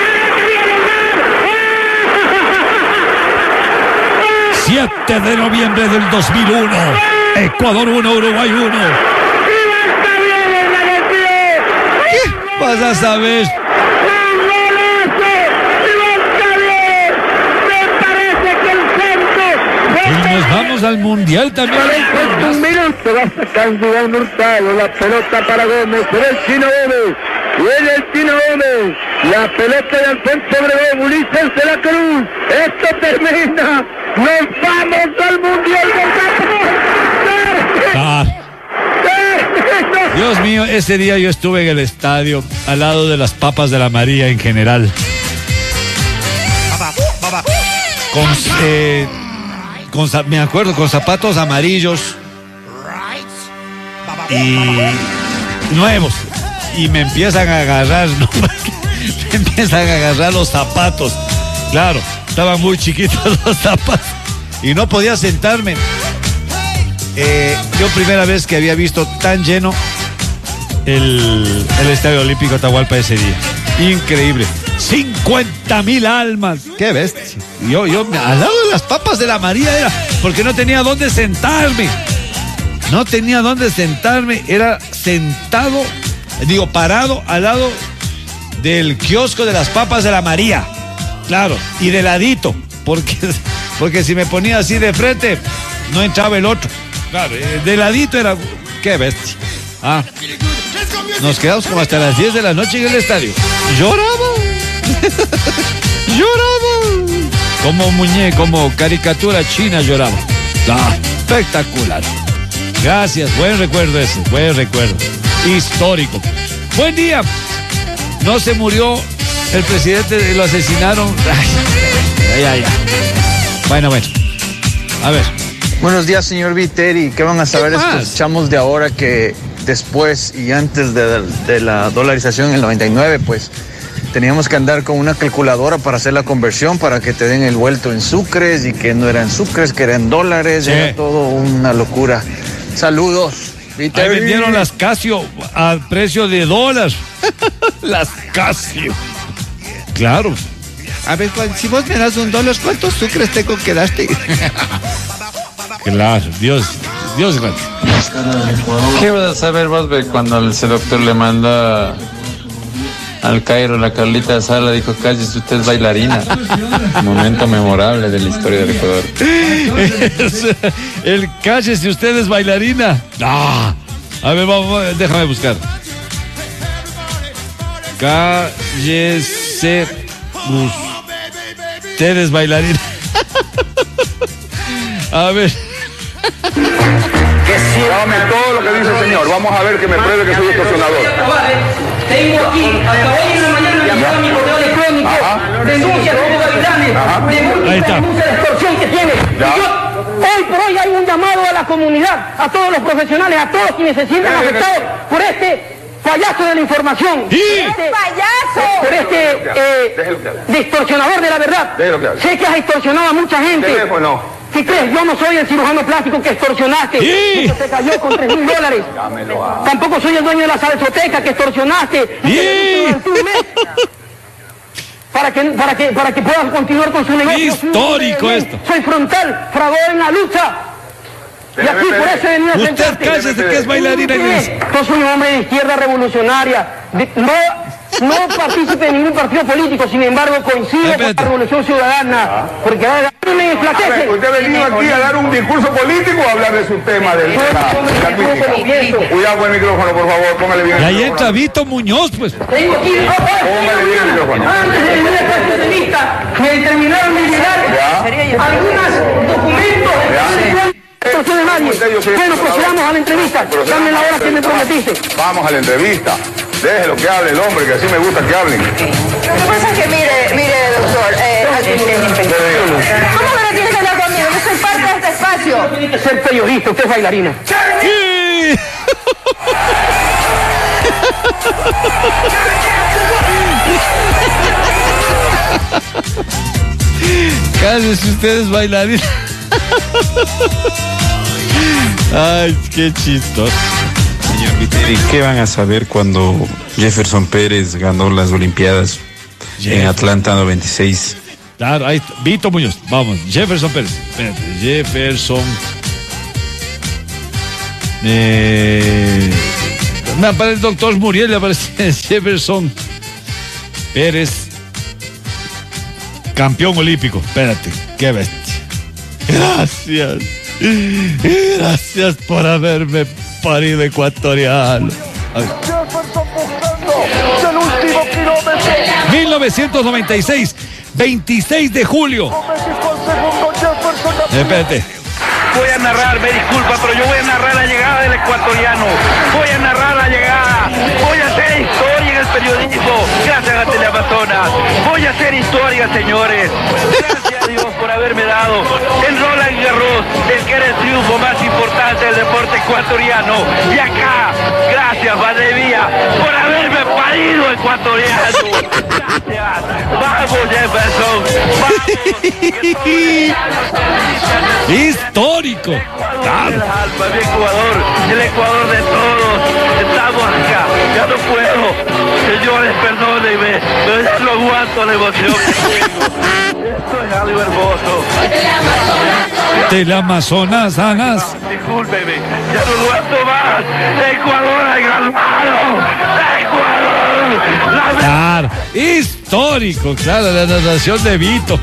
siete de noviembre del dos mil uno. Ecuador uno, Uruguay uno. ¿Qué vas a saber? Y nos vamos al Mundial también. Un minuto va sacando Iván Hurtado, la pelota para Gómez, por el Chino Gómez, viene el Chino Gómez, la pelota de Alfonso Obregón, Ulises de la Cruz, esto termina, nos vamos al Mundial de ah. Dios mío, ese día yo estuve en el estadio, al lado de las papas de la María en general. Con... Eh, Con, me acuerdo, con zapatos amarillos y nuevos, y me empiezan a agarrar, ¿no? Me empiezan a agarrar los zapatos. Claro, estaban muy chiquitos los zapatos y no podía sentarme. Eh, yo primera vez que había visto tan lleno el, el Estadio Olímpico Atahualpa ese día. Increíble. cincuenta mil almas. Qué bestia. Yo, yo, al lado de las papas de la María era, porque no tenía dónde sentarme. No tenía dónde sentarme. Era sentado, digo, parado al lado del kiosco de las papas de la María. Claro, y de ladito. Porque, porque si me ponía así de frente, no entraba el otro. Claro, de ladito era. Qué bestia. Ah. Nos quedamos como hasta las diez de la noche en el estadio. Lloraba. Lloraba. Como muñeco, como caricatura china lloraba. Ah, espectacular. Gracias, buen recuerdo ese, buen recuerdo. Histórico. Buen día. No se murió el presidente, lo asesinaron. Ay, ay, ay. Bueno, bueno. A ver. Buenos días, señor Viteri. ¿Qué van a saber estos chamos de ahora que después y antes de, de la dolarización en el noventa y nueve, pues teníamos que andar con una calculadora para hacer la conversión, para que te den el vuelto en sucres y que no eran sucres, que eran dólares, sí. Era todo una locura. Saludos, Viteri. Ahí vendieron las Casio al precio de dólar. Las Casio. Claro. A ver, si vos me das un dólar, ¿cuántos sucres tengo que darte? Claro, Dios, Dios grande. ¿Qué vas a saber vos, ve, cuando ese doctor le manda al Cairo la Carlita Sala, dijo, cállese, usted es bailarina? Momento memorable de la historia del Ecuador. El cállese, usted es bailarina. No. A ver, vamos, déjame buscar. Cállese, usted es bailarina. A ver. Que sí, dame todo lo que dice el señor. Vamos a ver que me pruebe que soy extorsionador. Tengo aquí, hasta hoy en la mañana me llegó mi correo electrónico. Denuncia de Hugo Gavilanes. Denuncia de extorsión que tiene. Y yo, hoy por hoy hay un llamado a la comunidad, a todos los profesionales, a todos quienes se sientan afectados por este payaso de la información. ¿Sí? Este, payaso. Por este eh, distorsionador de la verdad. Sé que has extorsionado a mucha gente. No. Si crees, yo no soy el cirujano plástico que extorsionaste, ¿Sí? que te cayó con tres mil dólares. Tampoco soy el dueño de la salsoteca que extorsionaste. ¿Sí? para que, para que, para que pueda continuar con su negocio. Histórico esto. Soy frontal, fragor en la lucha. Y aquí por eso he venido a Usted cállese que es bailarina. Yo soy un hombre de izquierda revolucionaria. De, no, no participe en ningún partido político, sin embargo coincido con la Revolución Ciudadana. Porque ahora me enflaquece. ¿Usted ha venido aquí a dar un discurso político o a hablar de su tema del tema? Cuidado con el micrófono, por favor, póngale bien el micrófono. Y ahí micrófono. entra Vito Muñoz, pues. Tengo aquí, póngale bien el micrófono. Antes de venir a esta entrevista, me determinaron de llegar algunos documentos. No soy de nadie. Bueno, procedamos a la entrevista. Dame la hora que me prometiste. Vamos a la entrevista. Déjelo que hable el hombre, que así me gusta que hablen. Lo que pasa es que, mire, mire, doctor, eh, ¿cómo que no tiene que hablar conmigo? Yo soy parte de este espacio. Tiene que ser periodista, usted es bailarina. Sí. Cállese ustedes, bailarina. Ay, qué chistoso. Señor Viteri, ¿qué van a saber cuando Jefferson Pérez ganó las Olimpiadas en Atlanta noventa y seis? Claro, ahí está. Vito Muñoz, vamos, Jefferson Pérez. Espérate, Jefferson. Eh... Me aparece el doctor Muriel, le aparece Jefferson Pérez, campeón olímpico. Espérate, qué bestia. Gracias. Gracias por haberme parido ecuatoriano. mil novecientos noventa y seis, veintiséis de julio. Espérate. Voy a narrar, me disculpa, pero yo voy a narrar la llegada del ecuatoriano. Voy a narrar la llegada. Voy a hacer historia en el periodismo. Gracias a Teleamazonas. Voy a hacer historia, señores. Gracias a Dios por haberme dado el Roland Garros, el que era el triunfo más importante del deporte ecuatoriano. Y acá, gracias, Valdivia, por haberme parido ecuatoriano. Gracias. Vamos, Jefferson. Vamos. Histórico. Claro. El alma, mi Ecuador, el Ecuador de todos. Estamos acá. Ya no puedo. Señores, perdónenme, pero ya no aguanto la emoción que tengo. Esto es algo hermoso. Teleamazonas, Anas. Discúlpeme, ya no aguanto más. Ecuador ha ganado. Ecuador. La... Claro, histórico, claro, la narración de Vito.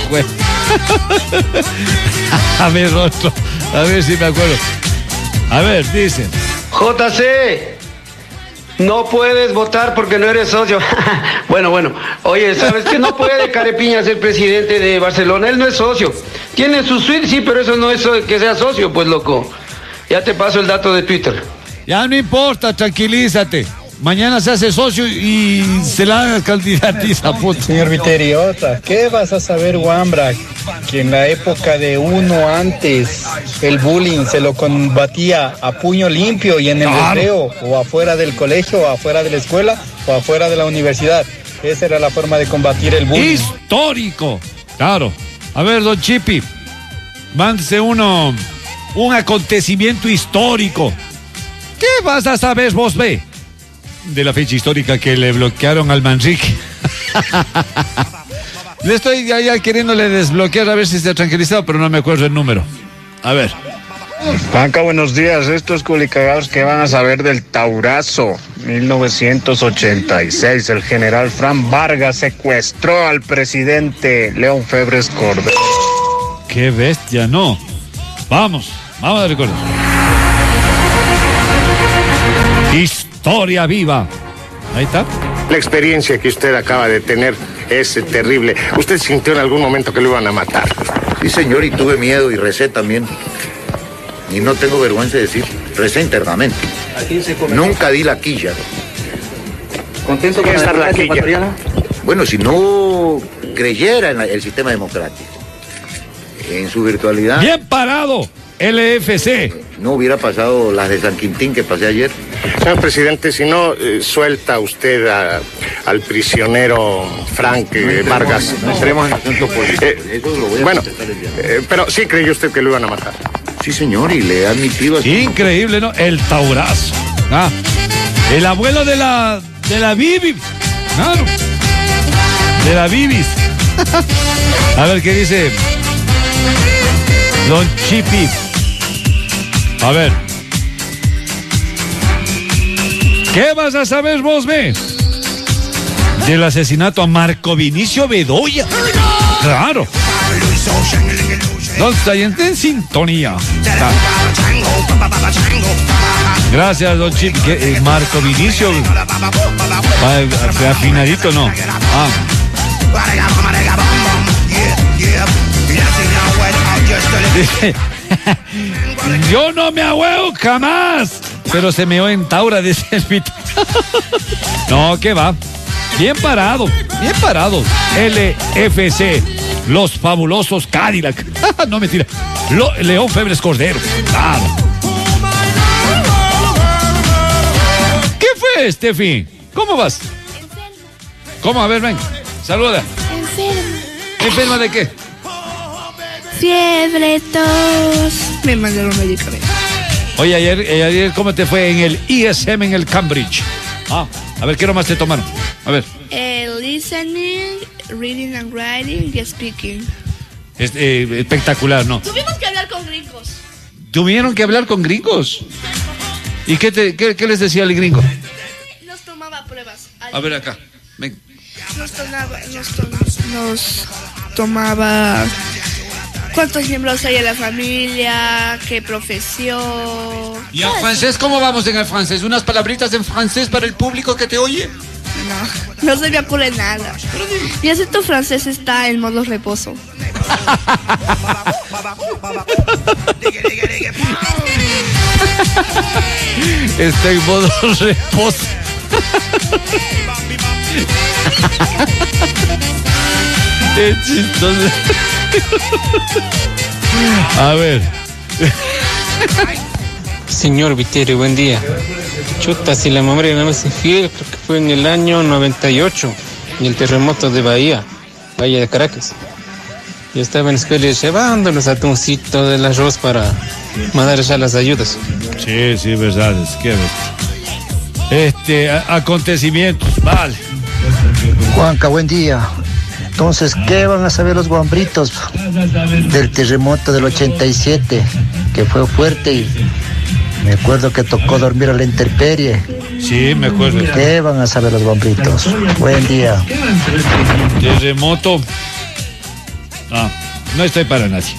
A ver, otro, a ver si me acuerdo. A ver, dicen. J C, no puedes votar porque no eres socio. Bueno, bueno. Oye, ¿sabes qué? No puede Carepiña ser presidente de Barcelona. Él no es socio. Tiene su suite, sí, pero eso no es que sea socio, pues, loco. Ya te paso el dato de Twitter. Ya no importa, tranquilízate. Mañana se hace socio y se la candidatiza, puto. Señor Viteri, otra. ¿Qué vas a saber, Wambra? Que en la época de uno antes, el bullying se lo combatía a puño limpio y en el claro. recreo, o afuera del colegio, o afuera de la escuela, o afuera de la universidad. Esa era la forma de combatir el bullying. Histórico. Claro. A ver, don Chipi, mándese uno, un acontecimiento histórico. ¿Qué vas a saber, vos ve? De la fecha histórica que le bloquearon al Manrique. Le estoy ya, ya queriéndole desbloquear a ver si se ha tranquilizado, pero no me acuerdo el número. A ver. Juanca, buenos días. Estos culicagados que van a saber del Taurazo. mil novecientos ochenta y seis, el general Fran Vargas secuestró al presidente León Febres Cordero. Qué bestia, no. Vamos, vamos a recordar. Historia viva. Ahí está. La experiencia que usted acaba de tener es eh, terrible. ¿Usted sintió en algún momento que lo iban a matar? Sí, señor, y tuve miedo y recé también. Y no tengo vergüenza de decir, recé internamente. Nunca di la quilla. ¿Contento con la democracia ecuatoriana? Bueno, si no creyera en el sistema democrático, en su virtualidad... Bien parado, L F C. No hubiera pasado las de San Quintín que pasé ayer. Señor presidente, si no eh, suelta usted a, al prisionero Frank eh, no Vargas. No entremos en asuntos políticos. Eh, Eso lo voy a bueno, eh, pero sí creyó usted que lo iban a matar. Sí, señor, y le he admitido así. Increíble, ¿no? El Taurazo. Ah, el abuelo de la de la Bibi. Claro. De la Bibis. A ver qué dice Don Chipi. A ver. ¿Qué vas a saber vos, ve? Del asesinato a Marco Vinicio Bedoya. Claro. No está en, en sintonía. Ah. Gracias, Don Chip. ¿Qué, eh, Marco Vinicio. Ah, afinadito, no. Ah. Yo no me ahuevo jamás. Pero se meó en Taura, dice el Vito. No, ¿qué va? Bien parado, bien parado. L F C, los fabulosos Cadillac. No, mentira. Lo, León Febres Cordero. Claro. ¿Qué fue, Steffi? ¿Cómo vas? Enferma. ¿Cómo? A ver, ven. Saluda. Enferma. ¿Enferma de qué? Fiebre, tos. Me mandaron medicamentos. Oye, ayer, ayer, ¿cómo te fue en el I S M en el Cambridge? Ah, a ver, ¿qué nomás te tomaron? A ver. Eh, listening, reading and writing y speaking. Es, eh, espectacular, ¿no? Tuvimos que hablar con gringos. ¿Tuvieron que hablar con gringos? ¿Y qué, te, qué, qué les decía el gringo? Nos tomaba pruebas. A ver acá, ven. Nos tomaba, nos, to nos tomaba cuántos miembros hay en la familia, qué profesión. ¿Y en francés cómo vamos en el francés? ¿Unas palabritas en francés para el público que te oye? No, no se me ocurre nada. Mi acento francés está en modo reposo. Está en modo reposo. Qué chistoso. A ver. Señor Viteri, buen día. Chuta, si la memoria no me es infiel, creo que fue en el año noventa y ocho, en el terremoto de Bahía, Bahía de Caracas. Yo estaba en escuela llevando los atuncitos del arroz para mandar ya las ayudas. Sí, sí, verdad, es que este, a, acontecimientos, vale. Juanca, buen día. Entonces, ¿qué van a saber los guambritos del terremoto del ochenta y siete? Que fue fuerte y me acuerdo que tocó dormir a la intemperie. Sí, me acuerdo. ¿Qué van a saber los guambritos? Buen día. Terremoto. Ah, no estoy para nadie.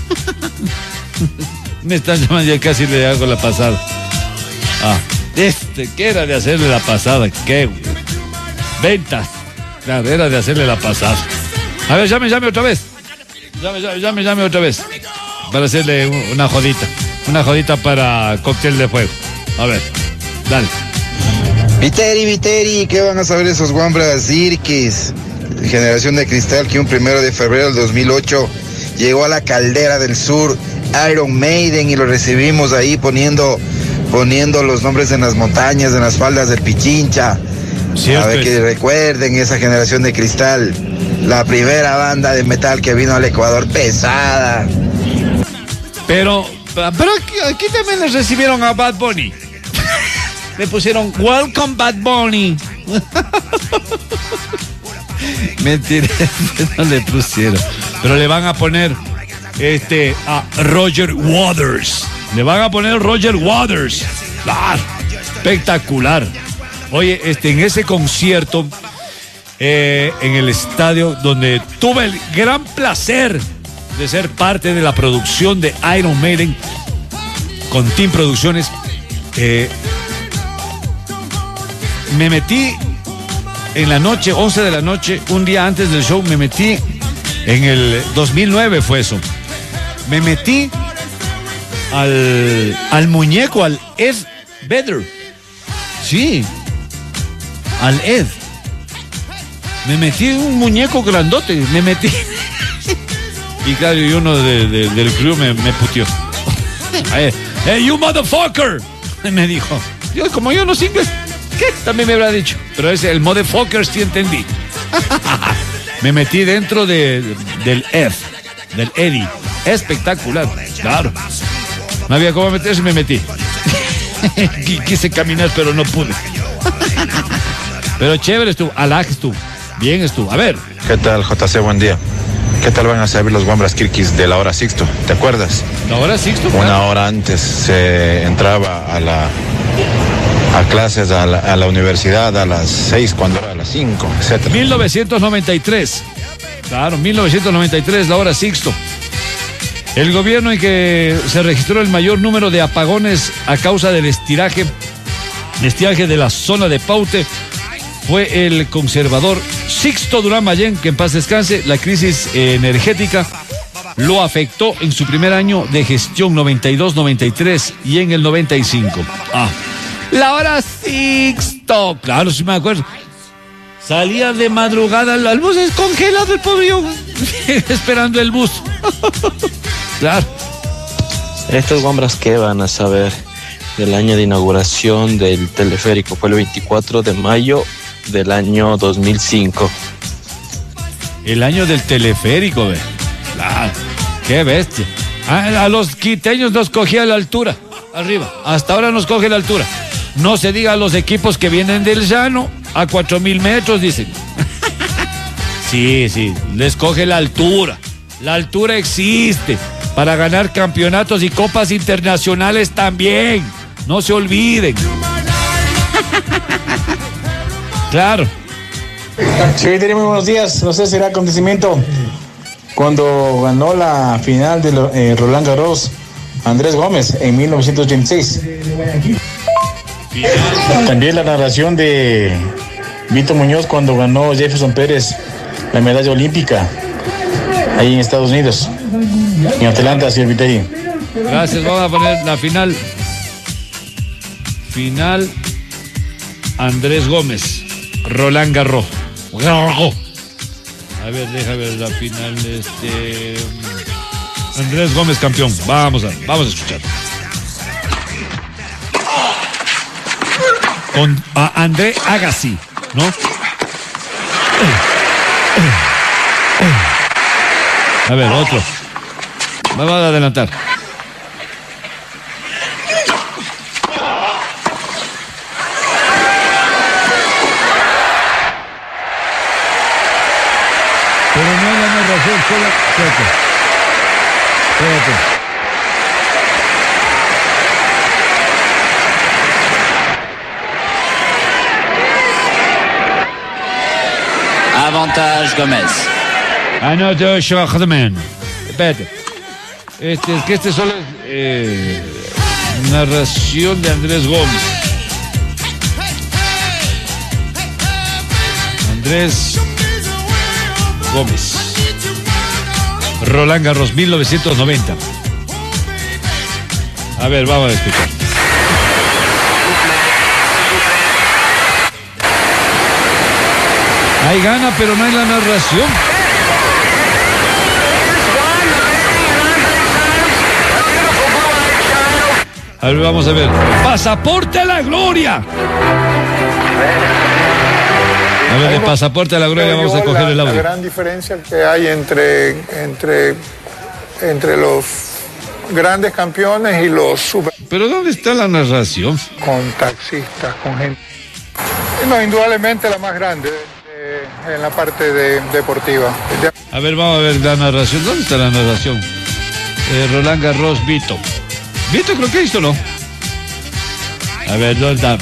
Me están llamando, ya casi le hago la pasada. Ah, este, ¿qué era de hacerle la pasada? ¿Qué? Ventas. Claro, era de hacerle la pasada. A ver, llame, llame otra vez. Llame, llame, llame, llame otra vez. Para hacerle una jodita. Una jodita para cóctel de fuego. A ver, dale. Viteri, Viteri, ¿qué van a saber esos guambras Irquis? Generación de cristal que un primero de febrero del dos mil ocho llegó a la Caldera del Sur, Iron Maiden, y lo recibimos ahí poniendo, poniendo los nombres en las montañas, en las faldas del Pichincha. Cierto. A ver que recuerden esa generación de cristal, la primera banda de metal que vino al Ecuador, pesada. Pero, pero aquí, aquí también les recibieron a Bad Bunny. Le pusieron Welcome Bad Bunny. Mentira, no le pusieron. Pero le van a poner este a Roger Waters. Le van a poner Roger Waters. ¡Ah! Espectacular. Oye, este, en ese concierto, eh, en el estadio donde tuve el gran placer de ser parte de la producción de Iron Maiden con Team Producciones, eh, me metí en la noche, once de la noche, un día antes del show, me metí, en el dos mil nueve fue eso, me metí al, al muñeco, al Ed Vedder, sí, al Ed, me metí en un muñeco grandote, me metí, y claro, y uno de, de, del crew me, me puteó, hey, you motherfucker, me dijo, yo, como yo no sé inglés, ¿qué? También me habrá dicho. Pero ese, el motherfucker, sí entendí. Me metí dentro de, del Ed, del Eddie. Espectacular, claro. No había cómo meterse, me metí. Quise caminar, pero no pude. Pero chévere estuvo, alaj estuvo, bien estuvo. A ver, ¿Qué tal, J C? Buen día. ¿Qué tal van a saber los Guambras Kirkis de la hora Sixto? ¿Te acuerdas? ¿La hora Sixto? Una Claro. hora antes se entraba a la a clases a la, a la universidad a las seis, cuando era a las cinco, etcétera. mil novecientos noventa y tres. Claro, mil novecientos noventa y tres, la hora Sixto. El gobierno en que se registró el mayor número de apagones a causa del estiraje, estiaje de la zona de Paute fue el conservador Sixto Durán Ballén, que en paz descanse. La crisis eh, energética lo afectó en su primer año de gestión, noventa y dos noventa y tres, y en el noventa y cinco. Ah, la hora Sixto, claro, sí me acuerdo. Salía de madrugada al bus descongelado el pobre, esperando el bus. Claro. Estos Guambras, ¿qué van a saber del año de inauguración del teleférico? Fue el veinticuatro de mayo del año dos mil cinco. El año del teleférico, ve. Claro, qué bestia. A, a los quiteños nos cogía la altura, arriba. Hasta ahora nos coge la altura. No se diga a los equipos que vienen del llano, a cuatro mil metros, dicen. Sí, sí, les coge la altura. La altura existe para ganar campeonatos y copas internacionales también. No se olviden. Claro. Sí, tenemos muy buenos días. No sé si será acontecimiento cuando ganó la final de lo, eh, Roland Garros Andrés Gómez en mil novecientos ochenta y seis. También la narración de Vito Muñoz cuando ganó Jefferson Pérez la medalla olímpica ahí en Estados Unidos, en Atlanta, señor Viteri. Gracias, vamos a poner la final. Final Andrés Gómez, Roland Garros. A ver, déjame ver la final. Este Andrés Gómez campeón. Vamos a, vamos a escuchar. Con a André Agassi, ¿no? A ver, otro. Vamos a adelantar. Pero no es la narración, solo... Espérate. Espérate. Avantage Gómez. Another Schwartzman. Espérate. Este, es que este solo es eh, narración de Andrés Gómez. Andrés Gómez. Roland Garros, mil novecientos noventa. A ver, vamos a escuchar. Hay gana, pero no hay la narración. A ver, vamos a ver. Pasaporte a la gloria. A ver, de Pasaporte a la gloria vamos a coger el audio. La gran diferencia que hay entre, entre, entre los grandes campeones y los super... ¿Pero dónde está la narración? Con taxistas, con gente... No, indudablemente la más grande eh, en la parte de, deportiva. A ver, vamos a ver la narración. ¿Dónde está la narración? Eh, Roland Garros, Vito. Vito creo que hizo, ¿no? A ver, ¿dónde está?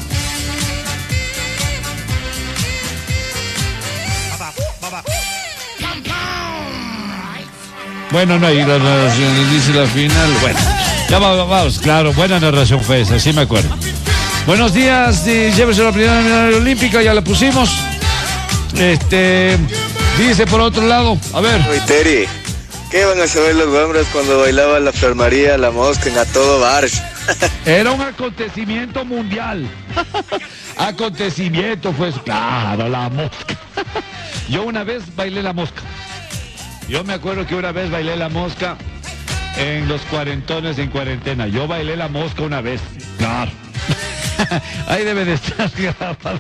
Bueno, no hay la narración, dice la final. Bueno, ya vamos, vamos, claro, buena narración fue esa, sí me acuerdo. Buenos días, llévese la primera medalla olímpica, ya la pusimos. Este, dice por otro lado, a ver. Viteri, ¿qué van a saber los hombres cuando bailaba la Flor María, la mosca en A Todo Barsh? Era un acontecimiento mundial. Acontecimiento fue, claro, la mosca. Yo una vez bailé la mosca. Yo me acuerdo que una vez bailé la mosca en los cuarentones en cuarentena. Yo bailé la mosca una vez. Claro. Ahí debe de estar grabado.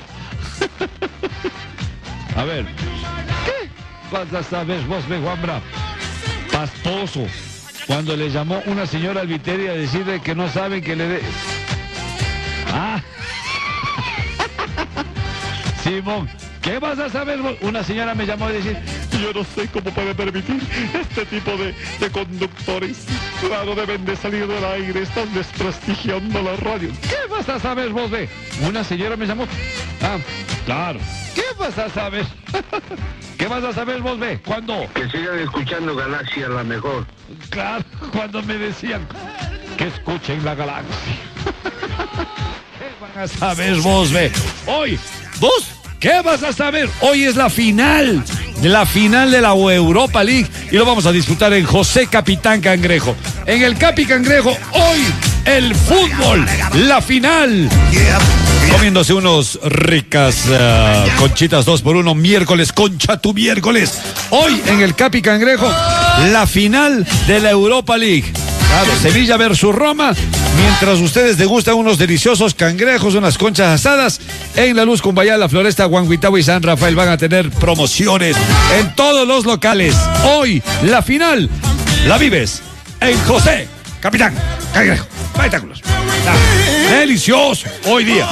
A ver. ¿Qué vas a saber vos, Bejuambra? Pastoso. Cuando le llamó una señora al Viteri a decirle que no saben que le dé... Ah. Simón, ¿Qué vas a saber vos? Una señora me llamó y decir, yo no sé cómo puede permitir este tipo de, de conductores. Claro, deben de salir del aire, están desprestigiando la radio. ¿Qué vas a saber vos, ve? Una señora me llamó. Ah, claro. ¿Qué vas a saber? ¿Qué vas a saber vos, ve? ¿Cuándo? Que sigan escuchando Galaxia, la mejor. Claro, cuando me decían que escuchen la Galaxia. ¿Qué van a saber vos, ve? Hoy, vos, ¿qué vas a saber? Hoy es la final, de la final de la Europa League y lo vamos a disfrutar en José Capitán Cangrejo. En el Capi Cangrejo, hoy el fútbol, la final. Comiéndose unos ricas uh, conchitas dos por uno, miércoles, concha tu miércoles. Hoy en el Capi Cangrejo, la final de la Europa League. Claro, Sevilla versus Roma, mientras ustedes degustan unos deliciosos cangrejos, unas conchas asadas, en La Luz Cumbayá, La Floresta, Huanguitao y San Rafael van a tener promociones en todos los locales. Hoy, la final, la vives en José Capitán Cangrejo. Espectáculos. Ah, delicioso, hoy día.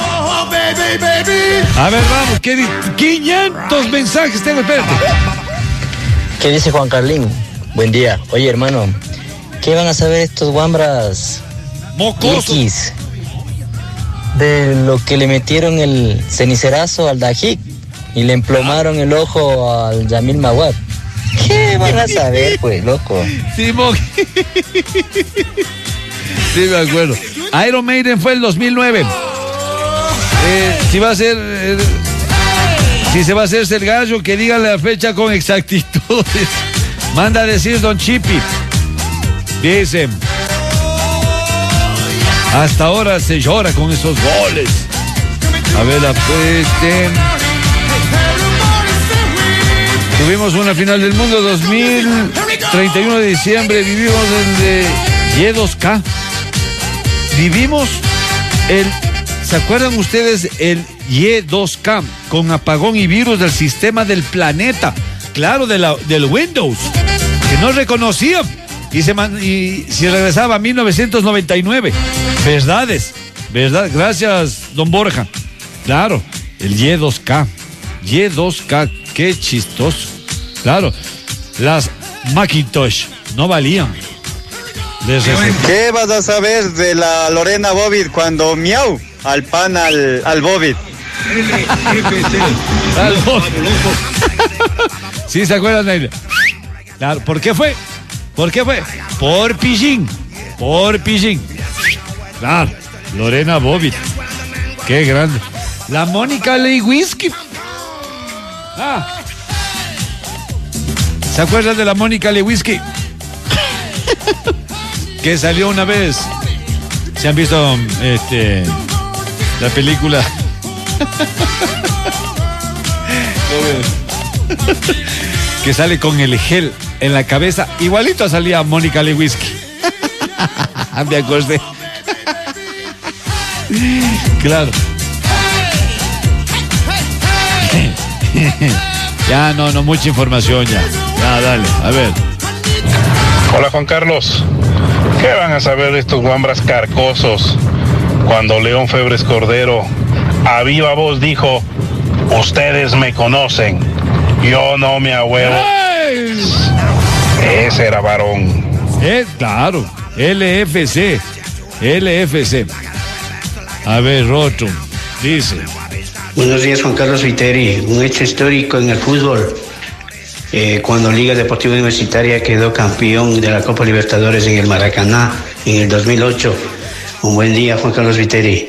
A ver, vamos, ¿qué di- quinientos mensajes tengo, espérate. ¿Qué dice Juan Carlín? Buen día. Oye, hermano, ¿qué van a saber estos guambras mocosos de lo que le metieron el cenicerazo al Dajik y le emplomaron el ojo al Yamil Mawad? ¿Qué van a saber, pues, loco? Sí, mo- sí, me acuerdo. Iron Maiden fue el dos mil nueve. Eh, si va a ser... eh, si se va a hacerse el gallo, que diga la fecha con exactitud. Manda a decir Don Chipi. Dice, hasta ahora se llora con esos goles. A ver, la peste. Tuvimos una final del mundo dos mil, treinta y uno de diciembre, vivimos el de Y dos K. Vivimos el, ¿se acuerdan ustedes el Y dos K con apagón y virus del sistema del planeta? Claro, de la, del Windows, que no reconocía y se, man, y se regresaba a mil novecientos noventa y nueve. Verdades, verdad, gracias, don Borja. Claro, el Y dos K. Y dos K, qué chistoso. Claro, las Macintosh no valían. ¿Qué vas a saber de la Lorena Bobbitt cuando miau al pan al, al Bobbitt? Al Bobbitt. ¿Sí se acuerdan de él? Claro, ¿por qué fue? ¿Por qué fue? Por pillín. Por pillín. Claro, Lorena Bobbitt. Qué grande. La Mónica Lewinsky. Ah. ¿Se acuerdan de la Mónica Lewinsky? Que salió una vez. ¿Se han visto este la película? Que sale con el gel en la cabeza. Igualito salía Mónica Lewinsky. Me acordé. Claro. Ya, no, no, mucha información ya. Ya, dale, a ver. Hola, Juan Carlos. ¿Qué van a saber estos guambras carcosos cuando León Febres Cordero a viva voz dijo, ustedes me conocen, yo no me ahuevo? Ese era varón. Eh, claro, L F C, L F C. A ver, Roto, dice. Buenos días, Juan Carlos Viteri. Un hecho histórico en el fútbol. Eh, cuando Liga Deportiva Universitaria quedó campeón de la Copa Libertadores en el Maracaná en el dos mil ocho. Un buen día, Juan Carlos Viteri.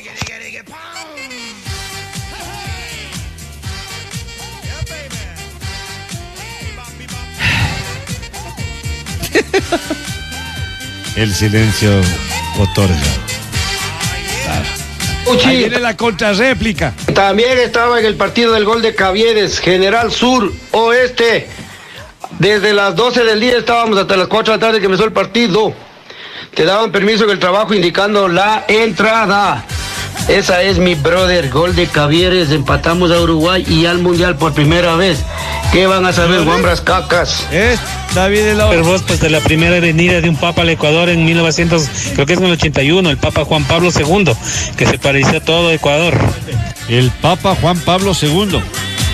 El silencio otorga. Ahí viene la contrarréplica. También estaba en el partido del gol de Cavieres, General Sur, Oeste. Desde las doce del día estábamos hasta las cuatro de la tarde que empezó el partido. Te daban permiso en el trabajo indicando la entrada. Esa es mi brother, gol de Cavieres, empatamos a Uruguay y al Mundial por primera vez. ¿Qué van a saber, guambras cacas? Es David el Pero vos, pues, de la primera venida de un papa al Ecuador en mil novecientos, creo que es en el ochenta y uno, el Papa Juan Pablo segundo, que se parecía a todo Ecuador. El Papa Juan Pablo segundo.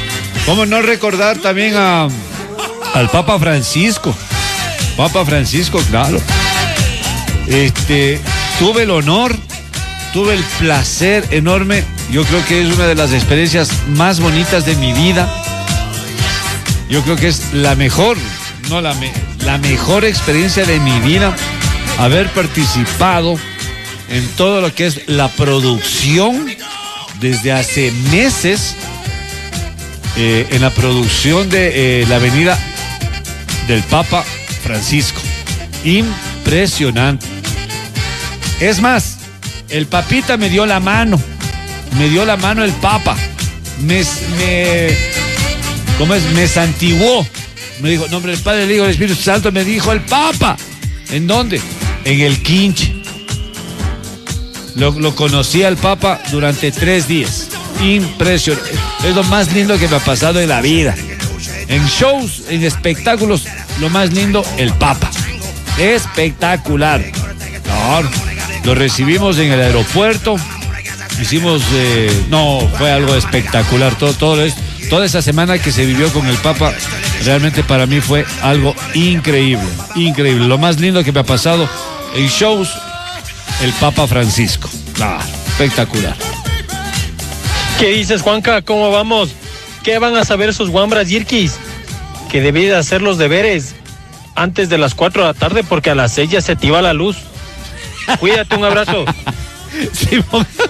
¿Cómo no recordar también a, al Papa Francisco? Papa Francisco, claro. Este, tuve el honor, tuve el placer enorme. Yo creo que es una de las experiencias más bonitas de mi vida. Yo creo que es la mejor, no la, me, la mejor experiencia de mi vida, haber participado en todo lo que es la producción desde hace meses, eh, en la producción de eh, la Avenida del Papa Francisco. Impresionante. Es más, el papita me dio la mano, me dio la mano el Papa, me, me ¿cómo es? Me santiguó, me dijo, nombre del Padre, del Hijo, del Espíritu Santo, me dijo el Papa. ¿En dónde? En el Quinche. Lo, lo conocí al Papa durante tres días. Impresionante. Es lo más lindo que me ha pasado en la vida. En shows, en espectáculos, lo más lindo, el Papa. Espectacular. Claro. Lo recibimos en el aeropuerto. Hicimos, eh, no, fue algo espectacular. Todo, todo es, toda esa semana que se vivió con el Papa, realmente para mí fue algo increíble. Increíble. Lo más lindo que me ha pasado en shows, el Papa Francisco. Claro, espectacular. ¿Qué dices, Juanca? ¿Cómo vamos? ¿Qué van a saber esos guambras yirquis? Que debí de hacer los deberes antes de las cuatro de la tarde porque a las seis ya se te iba la luz. Cuídate, un abrazo. Sí,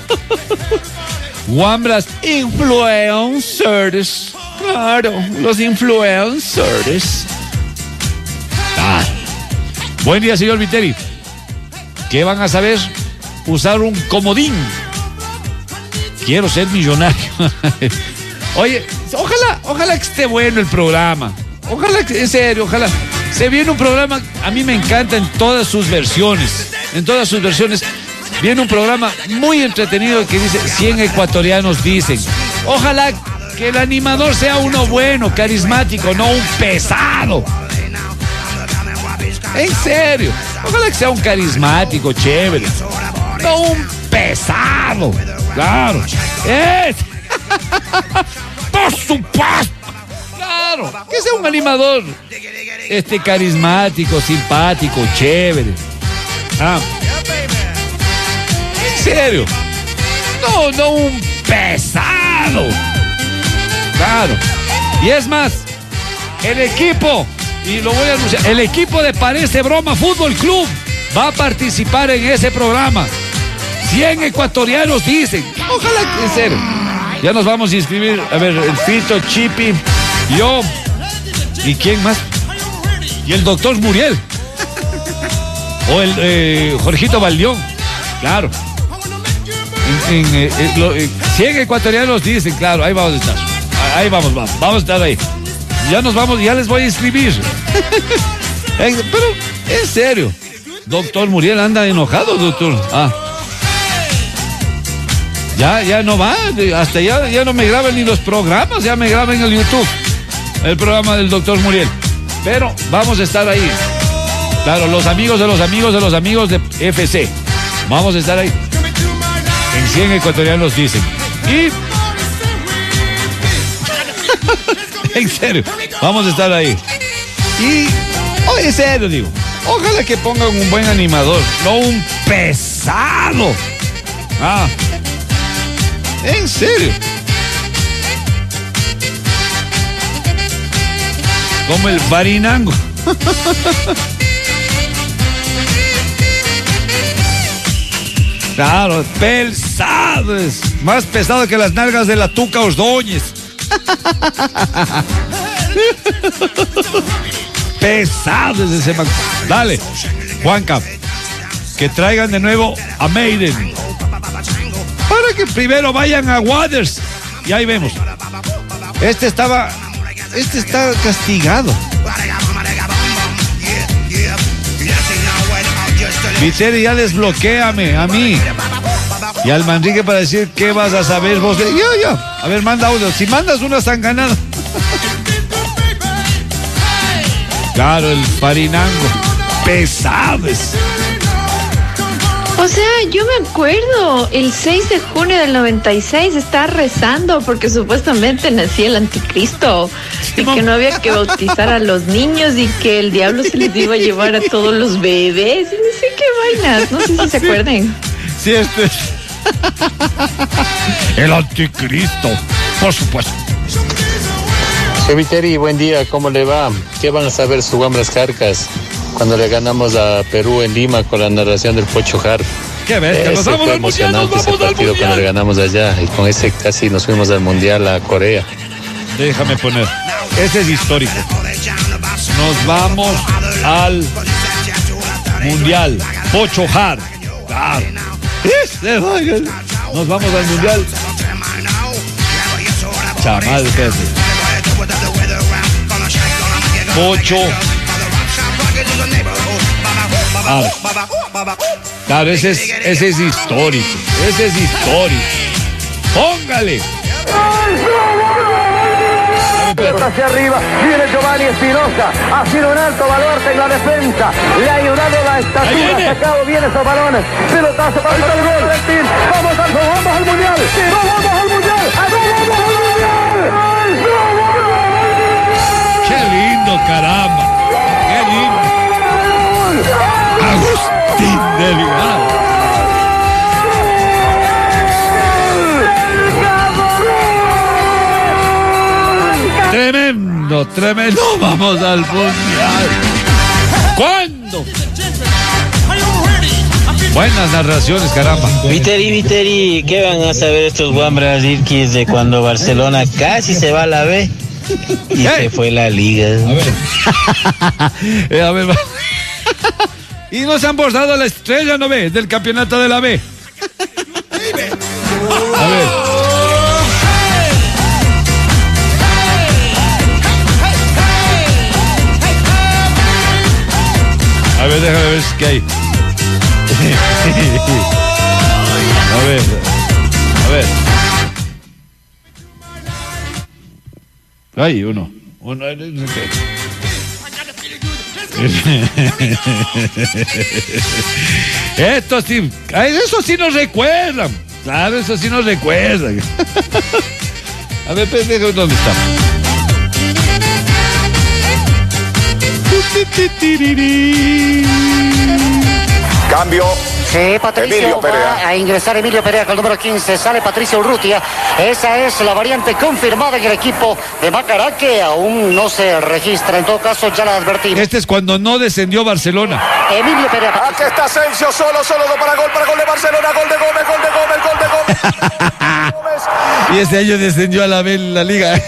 guambras influencers. Claro, los influencers. Ah. Buen día, señor Viteri. ¿Qué van a saber? Usar un comodín. Quiero ser millonario. Oye, ojalá, ojalá que esté bueno el programa. Ojalá que, en serio, ojalá. Se viene un programa, a mí me encanta en todas sus versiones. En todas sus versiones. Viene un programa muy entretenido que dice cien ecuatorianos dicen. Ojalá que el animador sea uno bueno, carismático, no un pesado. En serio. Ojalá que sea un carismático, chévere. No un pesado. Claro. Es. Por supuesto. Claro. Que sea un animador. Este carismático, simpático, chévere. Ah. En serio. No, no un pesado. Claro. Y es más, el equipo, y lo voy a anunciar, el equipo de Parece Broma Fútbol Club va a participar en ese programa. cien ecuatorianos dicen. Ojalá que, en serio. Ya nos vamos a inscribir. A ver, el Fito, Chipi, yo. ¿Y quién más? Y el doctor Muriel. O el eh, Jorgito Valdión. Claro. En, en, eh, eh, lo, eh, cien ecuatorianos dicen, claro, ahí vamos a estar. Ahí vamos, vamos. Vamos a estar ahí. Ya nos vamos, ya les voy a inscribir. Pero, en serio. Doctor Muriel anda enojado, doctor. Ah. Ya, ya no va, hasta ya, ya no me graban ni los programas, ya me graban en el YouTube, el programa del doctor Muriel. Pero vamos a estar ahí. Claro, los amigos de los amigos de los amigos de F C. Vamos a estar ahí. En cien ecuatorianos dicen. Y... en serio, vamos a estar ahí. Y... oh, en serio digo, ojalá que pongan un buen animador, no un pesado. Ah... ¿En serio? Como el Farinango. Claro, pesado es. Más pesado que las nalgas de la Tuca Ordóñez. Pesado es ese man. Dale, Juanca, que traigan de nuevo a Maiden. Para que primero vayan a Waters. Y ahí vemos. Este estaba. Este está castigado. Viteri, ya desbloquéame a mí. Y al Manrique para decir qué vas a saber vos. De... Yo, yo. A ver, manda audio. Si mandas una sanganada. Claro, el Farinango. Pesados. O sea, yo me acuerdo, el seis de junio del noventa y seis estaba rezando porque supuestamente nacía el anticristo y que no había que bautizar a los niños y que el diablo se les iba a llevar a todos los bebés y no sé qué vainas, no sé si se acuerdan. Sí, este es el anticristo, por supuesto. Viteri, buen día, ¿cómo le va? ¿Qué van a saber sus Guambras Carcas cuando le ganamos a Perú en Lima con la narración del Pocho Hart? ¿Qué ves? Que nos Ese vamos fue al mundial, nos emocionante ese vamos al partido cuando le mundial. ganamos allá y con ese casi nos fuimos al mundial a Corea. Déjame poner, ese es histórico. Nos vamos al mundial. Pocho Hart. Claro. Este, nos vamos al mundial. Chamal, espérate. Pocho Hart. Claro, ese es, ese es histórico. Ese es histórico. Póngale. Hacia arriba, viene Giovanni Espinosa, ha sido un alto baluarte en la defensa, le ha ayudado la estatura, sacado bien esos balones, pelotazo para el gol del team, vamos al, vamos al mundial, no vamos al mundial, no vamos al mundial. Qué lindo, caramba, qué lindo. Agustín Delgado. Tremendo, tremendo. Vamos al mundial. ¿Cuándo? Buenas narraciones, caramba. Viteri, Viteri, ¿qué van a saber estos guambras irquis de cuando Barcelona casi se va a la B y ¿Eh? se fue la liga? A ver. eh, a ver. Y nos han bordado la estrella, ¿no ve? Del campeonato de la B. A ver. A ver, déjame ver qué hay. A ver, a ver. Hay uno. Uno, no sé qué. Esto sí, eso sí nos recuerdan. Claro, eso sí nos recuerdan. A ver, pendejo, ¿dónde está? Cambio. Sí, Patricio Emilio va Perea. a ingresar Emilio Perea con el número quince, sale Patricio Urrutia. Esa es la variante confirmada en el equipo de Macará, que aún no se registra. En todo caso, ya la advertimos. Este es cuando no descendió Barcelona. Emilio Perea. Aquí está Asensio, solo, solo para gol, para gol de Barcelona, gol de Gómez, gol de Gómez, gol de Gómez. Y este año descendió a la B en la liga.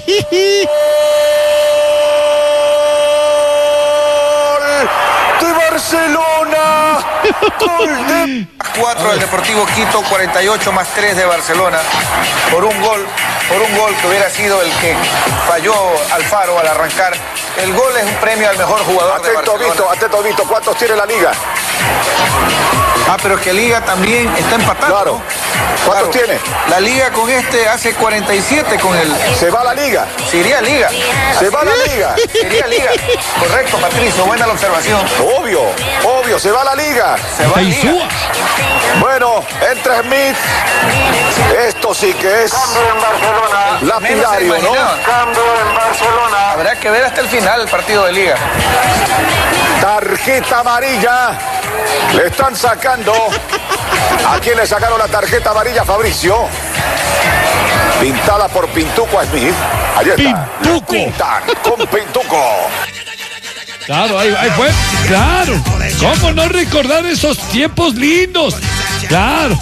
De Barcelona, gol de cuatro del Deportivo Quito, cuarenta y ocho más tres de Barcelona, por un gol, por un gol que hubiera sido el que falló Alfaro al arrancar. El gol es un premio al mejor jugador de Atento, Barcelona. Vito, atento, Vito, ¿cuántos tiene la liga? Ah, pero es que Liga también está empatado. Claro. ¿Cuántos Claro. tiene? La Liga con este hace cuarenta y siete con el... Se va la liga. Se iría Liga. Se va la liga. Se iría Liga. Correcto, Patricio, buena la observación. Obvio, obvio, se va la liga. Se va Liga. Bueno, entra Smith. Esto sí que es lapidario, ¿no? Cambio en Barcelona. Habrá que ver hasta el final el partido de Liga. Tarjeta amarilla. Le están sacando. ¿A quién le sacaron la tarjeta amarilla, Fabricio? Pintada por Pintuco a Smith. Ahí está. Pintuco. Pintan con Pintuco. Claro, ahí, ahí fue. Claro. ¿Cómo no recordar esos tiempos lindos? Claro.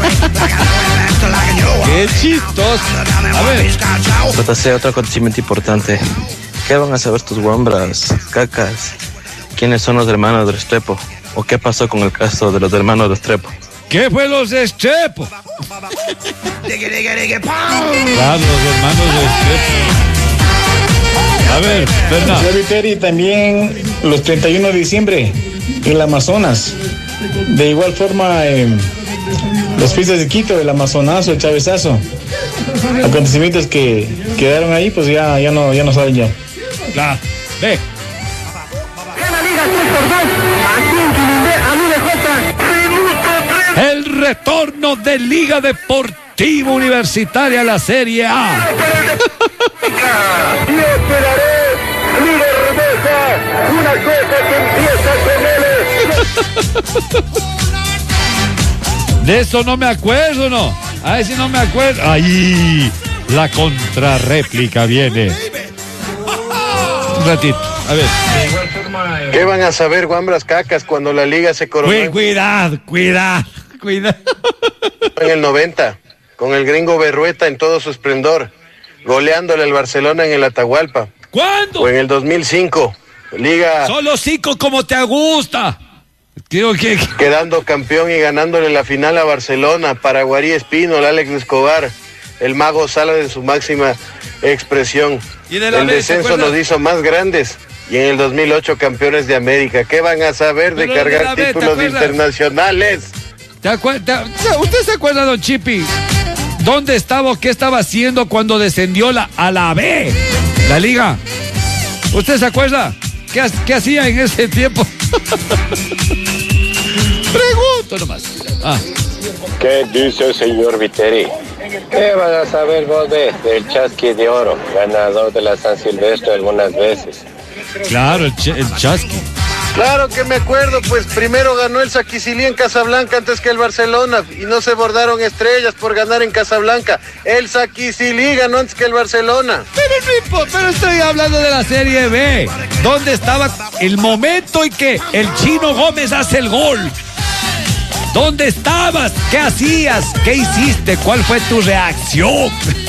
Qué chistoso. A ver. J C, otro acontecimiento importante. ¿Qué van a saber tus guambras, cacas? ¿Quiénes son los hermanos de Restrepo? ¿O qué pasó con el caso de los hermanos de Restrepo? ¿Qué fue los de Estrepo? Claro, los hermanos de Estrepo. A ver, Fernando. Señor Viteri, también los treinta y uno de diciembre en el Amazonas. De igual forma, eh, los fiestas de Quito, el Amazonazo, el Chavezazo. Acontecimientos que quedaron ahí, pues ya, ya no, ya no saben ya. Claro, ve. En la Liga tres por dos, aquí en Quilindé, al U D J, minuto retorno de Liga Deportiva Universitaria a la Serie A. Y esperaré, líder Mesa, una cosa que empieza con él. De eso no me acuerdo, ¿no? A ver si no me acuerdo. Ahí, la contrarréplica viene. Un ratito, a ver. ¿Qué van a saber guambras cacas cuando la liga se coronó? Cuidado, cuidado, cuidado, cuidado. En el noventa, con el gringo Berrueta en todo su esplendor, goleándole al Barcelona en el Atahualpa. ¿Cuándo? O en el dos mil cinco, liga... Solo cinco como te gusta. Creo que... Quedando campeón y ganándole la final a Barcelona, Paraguarí Espino, el Alex Escobar, el Mago Sala de su máxima expresión. ¿Y de la el vez, descenso nos hizo más grandes. Y en el dos mil ocho campeones de América. ¿Qué van a saber de Pero cargar de títulos vez, internacionales? ¿Te acuerdas? ¿Usted se acuerda, don Chipi? ¿Dónde estaba o qué estaba haciendo cuando descendió la, a la B, la liga? ¿Usted se acuerda? ¿Qué, qué hacía en ese tiempo? Pregunto nomás. Ah. ¿Qué dice el señor Viteri? ¿Qué van a saber vos de, del Chasqui de Oro, ganador de la San Silvestre algunas veces? Claro, el, ch el Chasqui. Claro que me acuerdo, pues primero ganó el Saquicilí en Casablanca antes que el Barcelona y no se bordaron estrellas por ganar en Casablanca. El Saquicilí ganó antes que el Barcelona. Pero no importa, pero estoy hablando de la Serie B. ¿Dónde estaba el momento en que el Chino Gómez hace el gol? ¿Dónde estabas? ¿Qué hacías? ¿Qué hiciste? ¿Cuál fue tu reacción?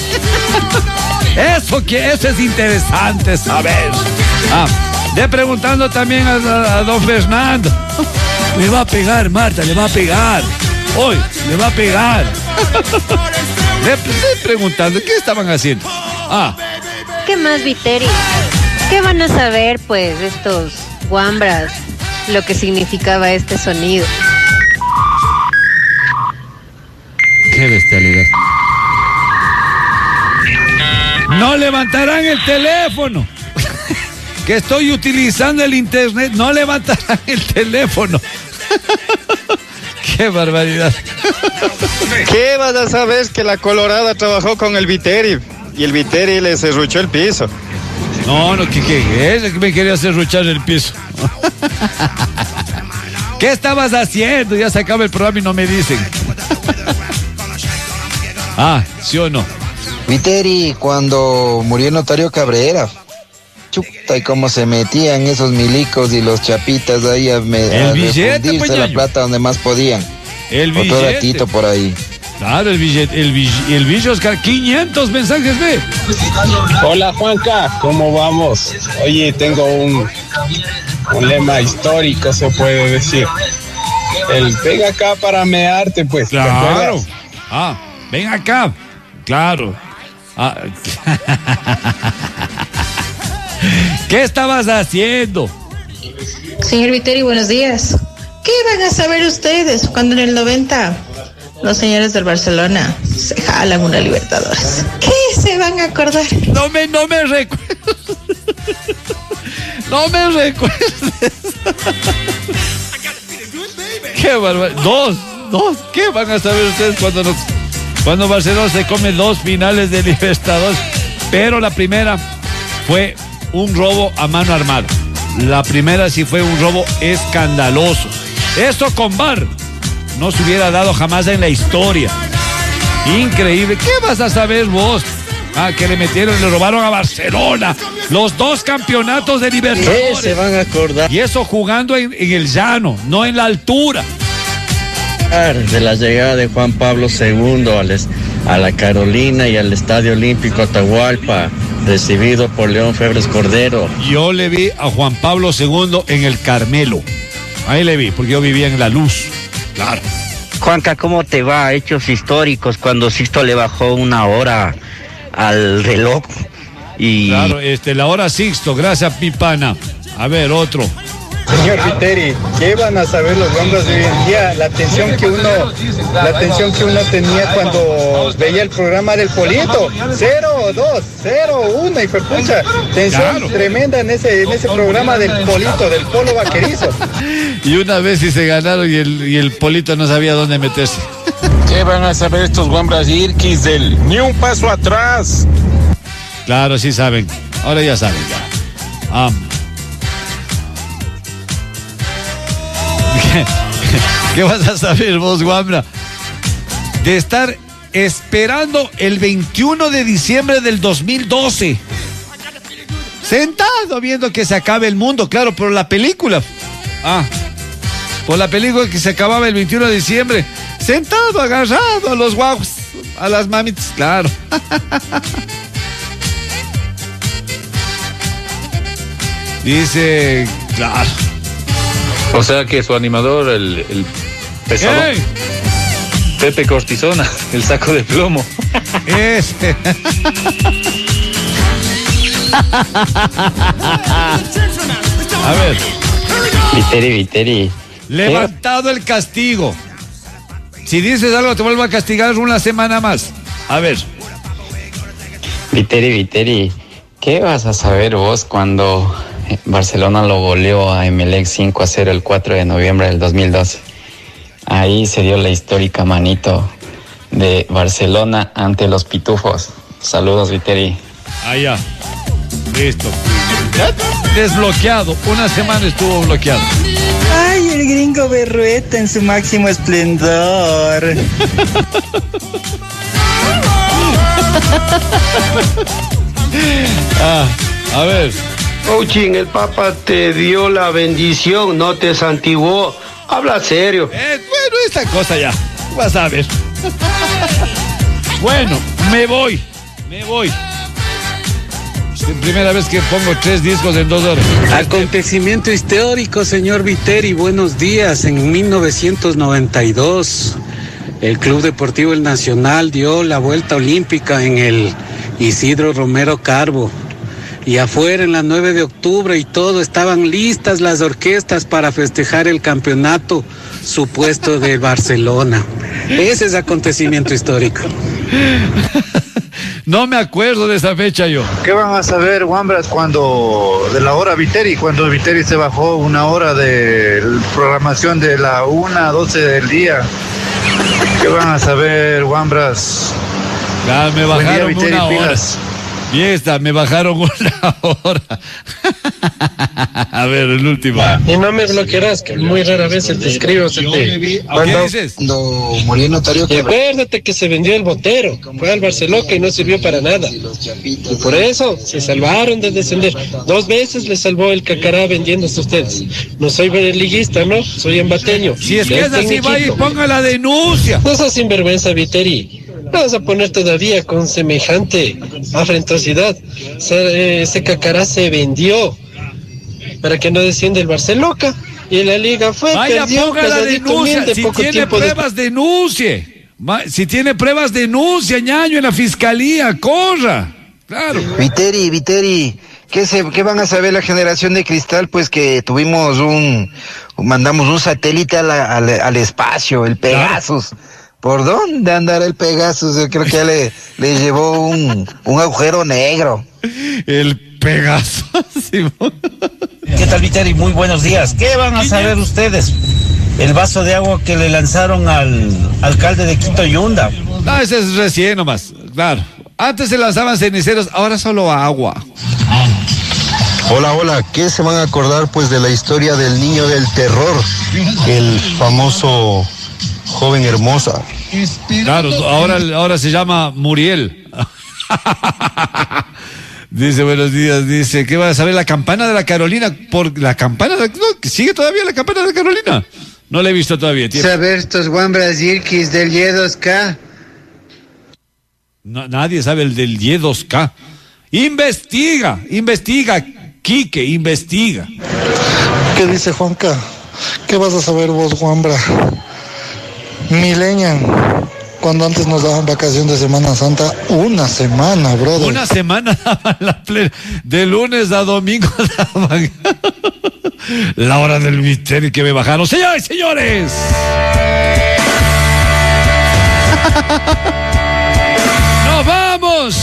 Eso que eso es interesante saber. Ah, de preguntando también a, a, a don Fernando. Le va a pegar, Marta, le va a pegar. Hoy, le va a pegar. De, de preguntando, ¿qué estaban haciendo? Ah. ¿Qué más, Viteri? ¿Qué van a saber, pues, estos guambras, lo que significaba este sonido? Qué bestialidad. No levantarán el teléfono. Que estoy utilizando el internet. No levantarán el teléfono. Qué barbaridad. ¿Qué vas a saber? Que la Colorada trabajó con el Viteri y el Viteri le serruchó el piso. No, no, ¿qué, qué es? Me quería serruchar el piso. ¿Qué estabas haciendo? Ya se acaba el programa y no me dicen. Ah, ¿sí o no? Viteri, cuando murió el notario Cabrera, chuta, y cómo se metían esos milicos y los chapitas ahí a, me, el a billete, pues, la plata donde más podían. El Otro billete. ratito por ahí. Claro, el billete, el billete, el billete, Oscar, quinientos mensajes, ve. Hola, Juanca, ¿cómo vamos? Oye, tengo un, un lema histórico, se puede decir. El ven acá para mearte, pues. ¿te Claro. acuerdas? Ah, ven acá. Claro. Ah. ¿Qué estabas haciendo? Señor Viteri, buenos días. ¿Qué van a saber ustedes cuando en el noventa los señores del Barcelona se jalan una Libertadores? ¿Qué se van a acordar? No me, no me recuerdes. No me recuerdes. Qué barbaridad. Dos, dos. ¿Qué van a saber ustedes cuando nos, cuando Barcelona se come dos finales de Libertadores? Pero la primera fue un robo a mano armada. La primera sí fue un robo escandaloso. Eso con V A R no se hubiera dado jamás en la historia. Increíble. ¿Qué vas a saber vos? Ah, que le metieron, le robaron a Barcelona los dos campeonatos de Libertadores. ¿Qué se van a acordar? Y eso jugando en, en el llano, no en la altura. De la llegada de Juan Pablo segundo a, les, a la Carolina y al Estadio Olímpico Atahualpa, recibido por León Febres Cordero. Yo le vi a Juan Pablo segundo en el Carmelo. Ahí le vi, porque yo vivía en La Luz. Claro. Juanca, ¿cómo te va? Hechos históricos cuando Sixto le bajó una hora al reloj y... Claro, este, la hora Sixto, gracias Pipana. A ver, otro. Señor Viteri, ¿qué van a saber los guambras de hoy en día? La atención que uno, la atención que uno tenía cuando veía el programa del Polito. Cero, dos, cero, uno, y fue pucha. Tensión Claro. tremenda en ese, en ese programa del Polito, del Polo Vaquerizo. Y una vez sí se ganaron y el, y el Polito no sabía dónde meterse. ¿Qué van a saber estos guambras irquis del ni un paso atrás? Claro, sí saben. Ahora ya saben. Ya. Ah. ¿Qué, ¿Qué vas a saber vos, guambra? De estar esperando el veintiuno de diciembre del dos mil doce. Sentado viendo que se acabe el mundo, claro, por la película. Ah, por la película que se acababa el veintiuno de diciembre. Sentado, agarrado a los guaguas, a las mamitas, claro. Dice, claro. O sea que su animador, el, el pesado, ¡hey! Pepe Cortisona, el saco de plomo. Ese. A ver. Viteri, Viteri. Levantado el castigo. Si dices algo te vuelvo a castigar una semana más. A ver. Viteri, Viteri, ¿qué vas a saber vos cuando Barcelona lo goleó a Emelec cinco a cero el cuatro de noviembre del dos mil doce? Ahí se dio la histórica manito de Barcelona ante los pitufos. Saludos, Viteri. Allá. Listo. Desbloqueado. Una semana estuvo bloqueado. Ay, el gringo Berrueta en su máximo esplendor. Ah, a ver. Coaching, el Papa te dio la bendición, no te santiguó. Habla serio. Eh, bueno, esta cosa ya. Vas a ver. Bueno, me voy. Me voy. Primera vez que pongo tres discos en dos horas. Acontecimiento histórico, señor Viteri. Buenos días. En mil novecientos noventa y dos, el Club Deportivo El Nacional dio la vuelta olímpica en el Isidro Romero Carbo. Y afuera, en la nueve de octubre y todo, estaban listas las orquestas para festejar el campeonato supuesto de Barcelona. Ese es acontecimiento histórico. No me acuerdo de esa fecha yo. ¿Qué van a saber, guambras, cuando de la hora Viteri, cuando Viteri se bajó una hora de programación de la una a doce del día? ¿Qué van a saber, guambras? Ah, me bajaron día, Viteri, una hora. pilas. Y esta, me bajaron una hora. A ver, el último. Y no me bloquearás, que muy rara vez se te escribo, se te... ¿Qué dices? Cuando murió el notario... Y acuérdate que se vendió el botero, fue al Barcelona y no sirvió para nada. Y por eso se salvaron de descender. Dos veces le salvó el Cacará vendiéndose ustedes. No soy liguista, ¿no? Soy embateño. Si es que es así, vaya y ponga la denuncia. No seas sinvergüenza, Viteri. No vas a poner todavía con semejante afrentosidad. Se, eh, ese Cacará se vendió para que no descienda el Barcelona y en la liga fue. Vaya, perdió, ponga la denuncia. Si tiene pruebas, de... denuncie. Si tiene pruebas, denuncia, ñaño, en la fiscalía. Corra. Claro. Viteri, Viteri. ¿Qué, se, ¿Qué van a saber la generación de cristal? Pues que tuvimos un... Mandamos un satélite a la, al, al espacio, el Pegasus. Claro. ¿Por dónde andará el Pegasus? Yo creo que ya le, le llevó un, un agujero negro. El Pegasus. ¿Qué tal, Viteri? Muy buenos días. ¿Qué van a saber ustedes? El vaso de agua que le lanzaron al alcalde de Quito, Yunda. No, ese es recién nomás. Claro. Antes se lanzaban ceniceros, ahora solo agua. Hola, hola. ¿Qué se van a acordar pues de la historia del niño del terror? El famoso joven hermosa. Claro, ahora, ahora se llama Muriel. Dice, buenos días, dice, ¿qué va a saber la campana de la Carolina? Por la campana, de, no, ¿sigue todavía la campana de la Carolina? No la he visto todavía. Tiempo. Saber estos guambras yirquis del Y dos K. No, nadie sabe el del Y dos K. Investiga, investiga, Quique, investiga. ¿Qué dice Juanca? ¿Qué vas a saber vos, guambra? Millennium, cuando antes nos daban vacación de Semana Santa, una semana, brother. Una semana daban la plena, de lunes a domingo daban la hora del misterio que me bajaron. Señores, señores. ¡Nos vamos!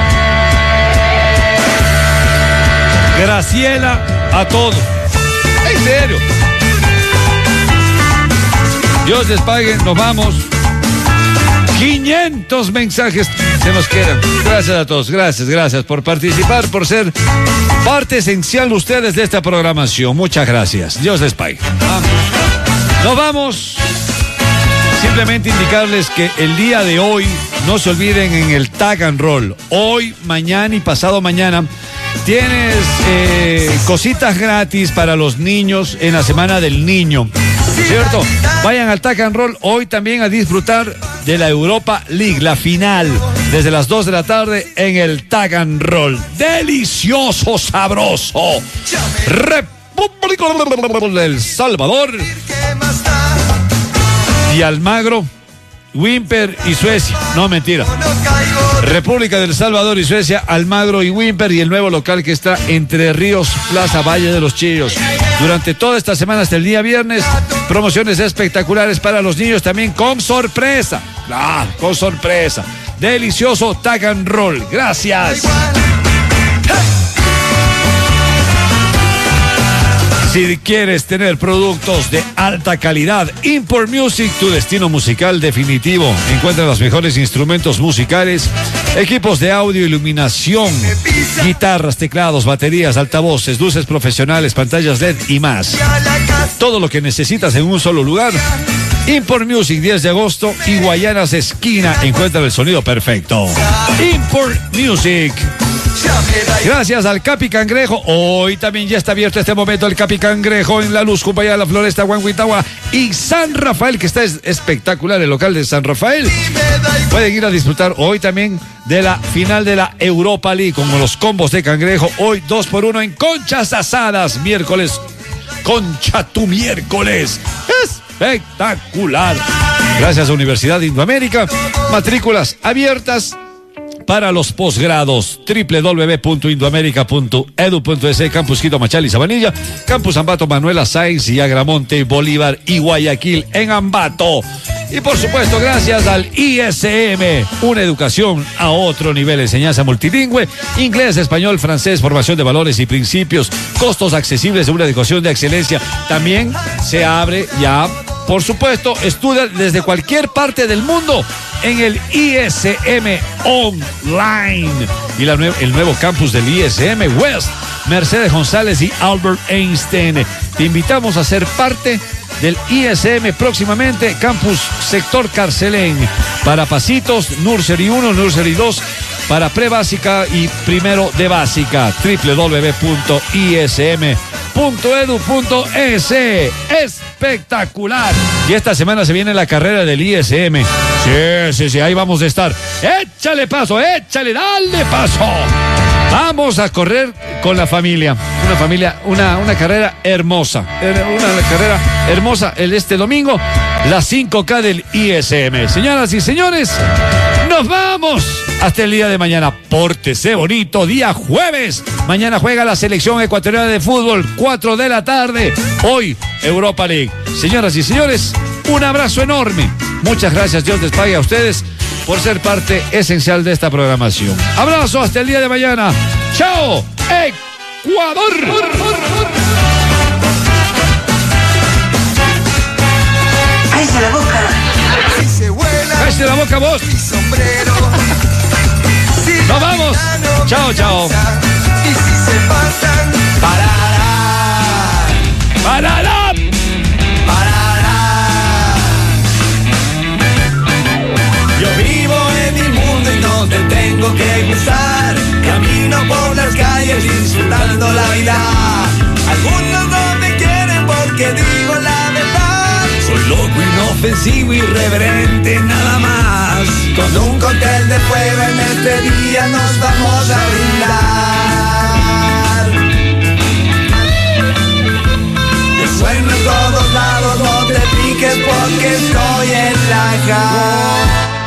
Graciela a todos. En serio. Dios les pague, nos vamos. quinientos mensajes se nos quedan. Gracias a todos, gracias, gracias por participar, por ser parte esencial ustedes de esta programación. Muchas gracias. Dios les pague. Vamos. Nos vamos. Simplemente indicarles que el día de hoy, no se olviden en el Tag and Roll. Hoy, mañana y pasado mañana tienes eh, cositas gratis para los niños en la Semana del Niño, ¿cierto? Vayan al Tag and Roll hoy también a disfrutar de la Europa League, la final, desde las dos de la tarde en el Tag and Roll. Delicioso, sabroso. República del Salvador y Almagro, Wimper y Suecia. No, mentira. República del Salvador y Suecia, Almagro y Wimper, y el nuevo local que está Entre Ríos, Plaza Valle de los Chillos. Durante toda esta semana hasta el día viernes, promociones espectaculares para los niños también con sorpresa. Claro, con sorpresa. Delicioso Tag and Roll. Gracias. Si quieres tener productos de alta calidad, Import Music, tu destino musical definitivo. Encuentra los mejores instrumentos musicales, equipos de audio, iluminación, guitarras, teclados, baterías, altavoces, luces profesionales, pantallas L E D y más. Todo lo que necesitas en un solo lugar. Import Music, diez de agosto y Guayanas esquina. Encuentra el sonido perfecto. Import Music. Gracias al Capi Cangrejo. Hoy también ya está abierto este momento el Capi Cangrejo en La Luz, Cumbaya, La Floresta, Huanhuitagua y San Rafael, que está espectacular el local de San Rafael. Pueden ir a disfrutar hoy también de la final de la Europa League con los combos de Cangrejo. Hoy dos por uno en conchas asadas. Miércoles, concha tu miércoles. Espectacular. Gracias a Universidad de Indoamérica. Matrículas abiertas para los posgrados. doble u doble u doble u punto indoamerica punto edu punto es. Campus Quito, Machala y Sabanilla. Campus Ambato, Manuela Sáenz y Agramonte, Bolívar y Guayaquil en Ambato. Y por supuesto, gracias al I S M, una educación a otro nivel, enseñanza multilingüe, inglés, español, francés, formación de valores y principios, costos accesibles de una educación de excelencia. También se abre ya, por supuesto, estudia desde cualquier parte del mundo en el I S M Online. Y la nue- el nuevo campus del I S M West, Mercedes González y Albert Einstein. Te invitamos a ser parte del I S M próximamente, Campus Sector Carcelén, para Pasitos, Nursery uno, Nursery dos, para prebásica y primero de básica. doble u doble u doble u punto i s m punto edu punto es. Espectacular. Y esta semana se viene la carrera del I S M. Sí, sí, sí, ahí vamos a estar. Échale paso, échale, dale paso. Vamos a correr con la familia. Una familia, una, una carrera hermosa. Una carrera hermosa el este domingo. La cinco K del I S M. Señoras y señores, nos vamos hasta el día de mañana. Pórtese bonito, día jueves. Mañana juega la selección ecuatoriana de fútbol, cuatro de la tarde. Hoy, Europa League. Señoras y señores, un abrazo enorme. Muchas gracias, Dios les pague a ustedes por ser parte esencial de esta programación. Abrazo hasta el día de mañana. ¡Chao, Ecuador! ¡Cállese la boca! ¡Cállese la boca vos! ¡Nos vamos! ¡Chao, chao! Y si se pasan, pararán. ¡Pararán! Yo vivo en mi mundo y no te tengo que gustar. Camino por las calles disfrutando la vida. Algunos no me quieren porque digo la verdad. Soy loco, inofensivo, irreverente, nada más. Con un cóctel de fuego en este día nos vamos a brindar. Yo sueno en todos lados, no te piques porque estoy en la casa.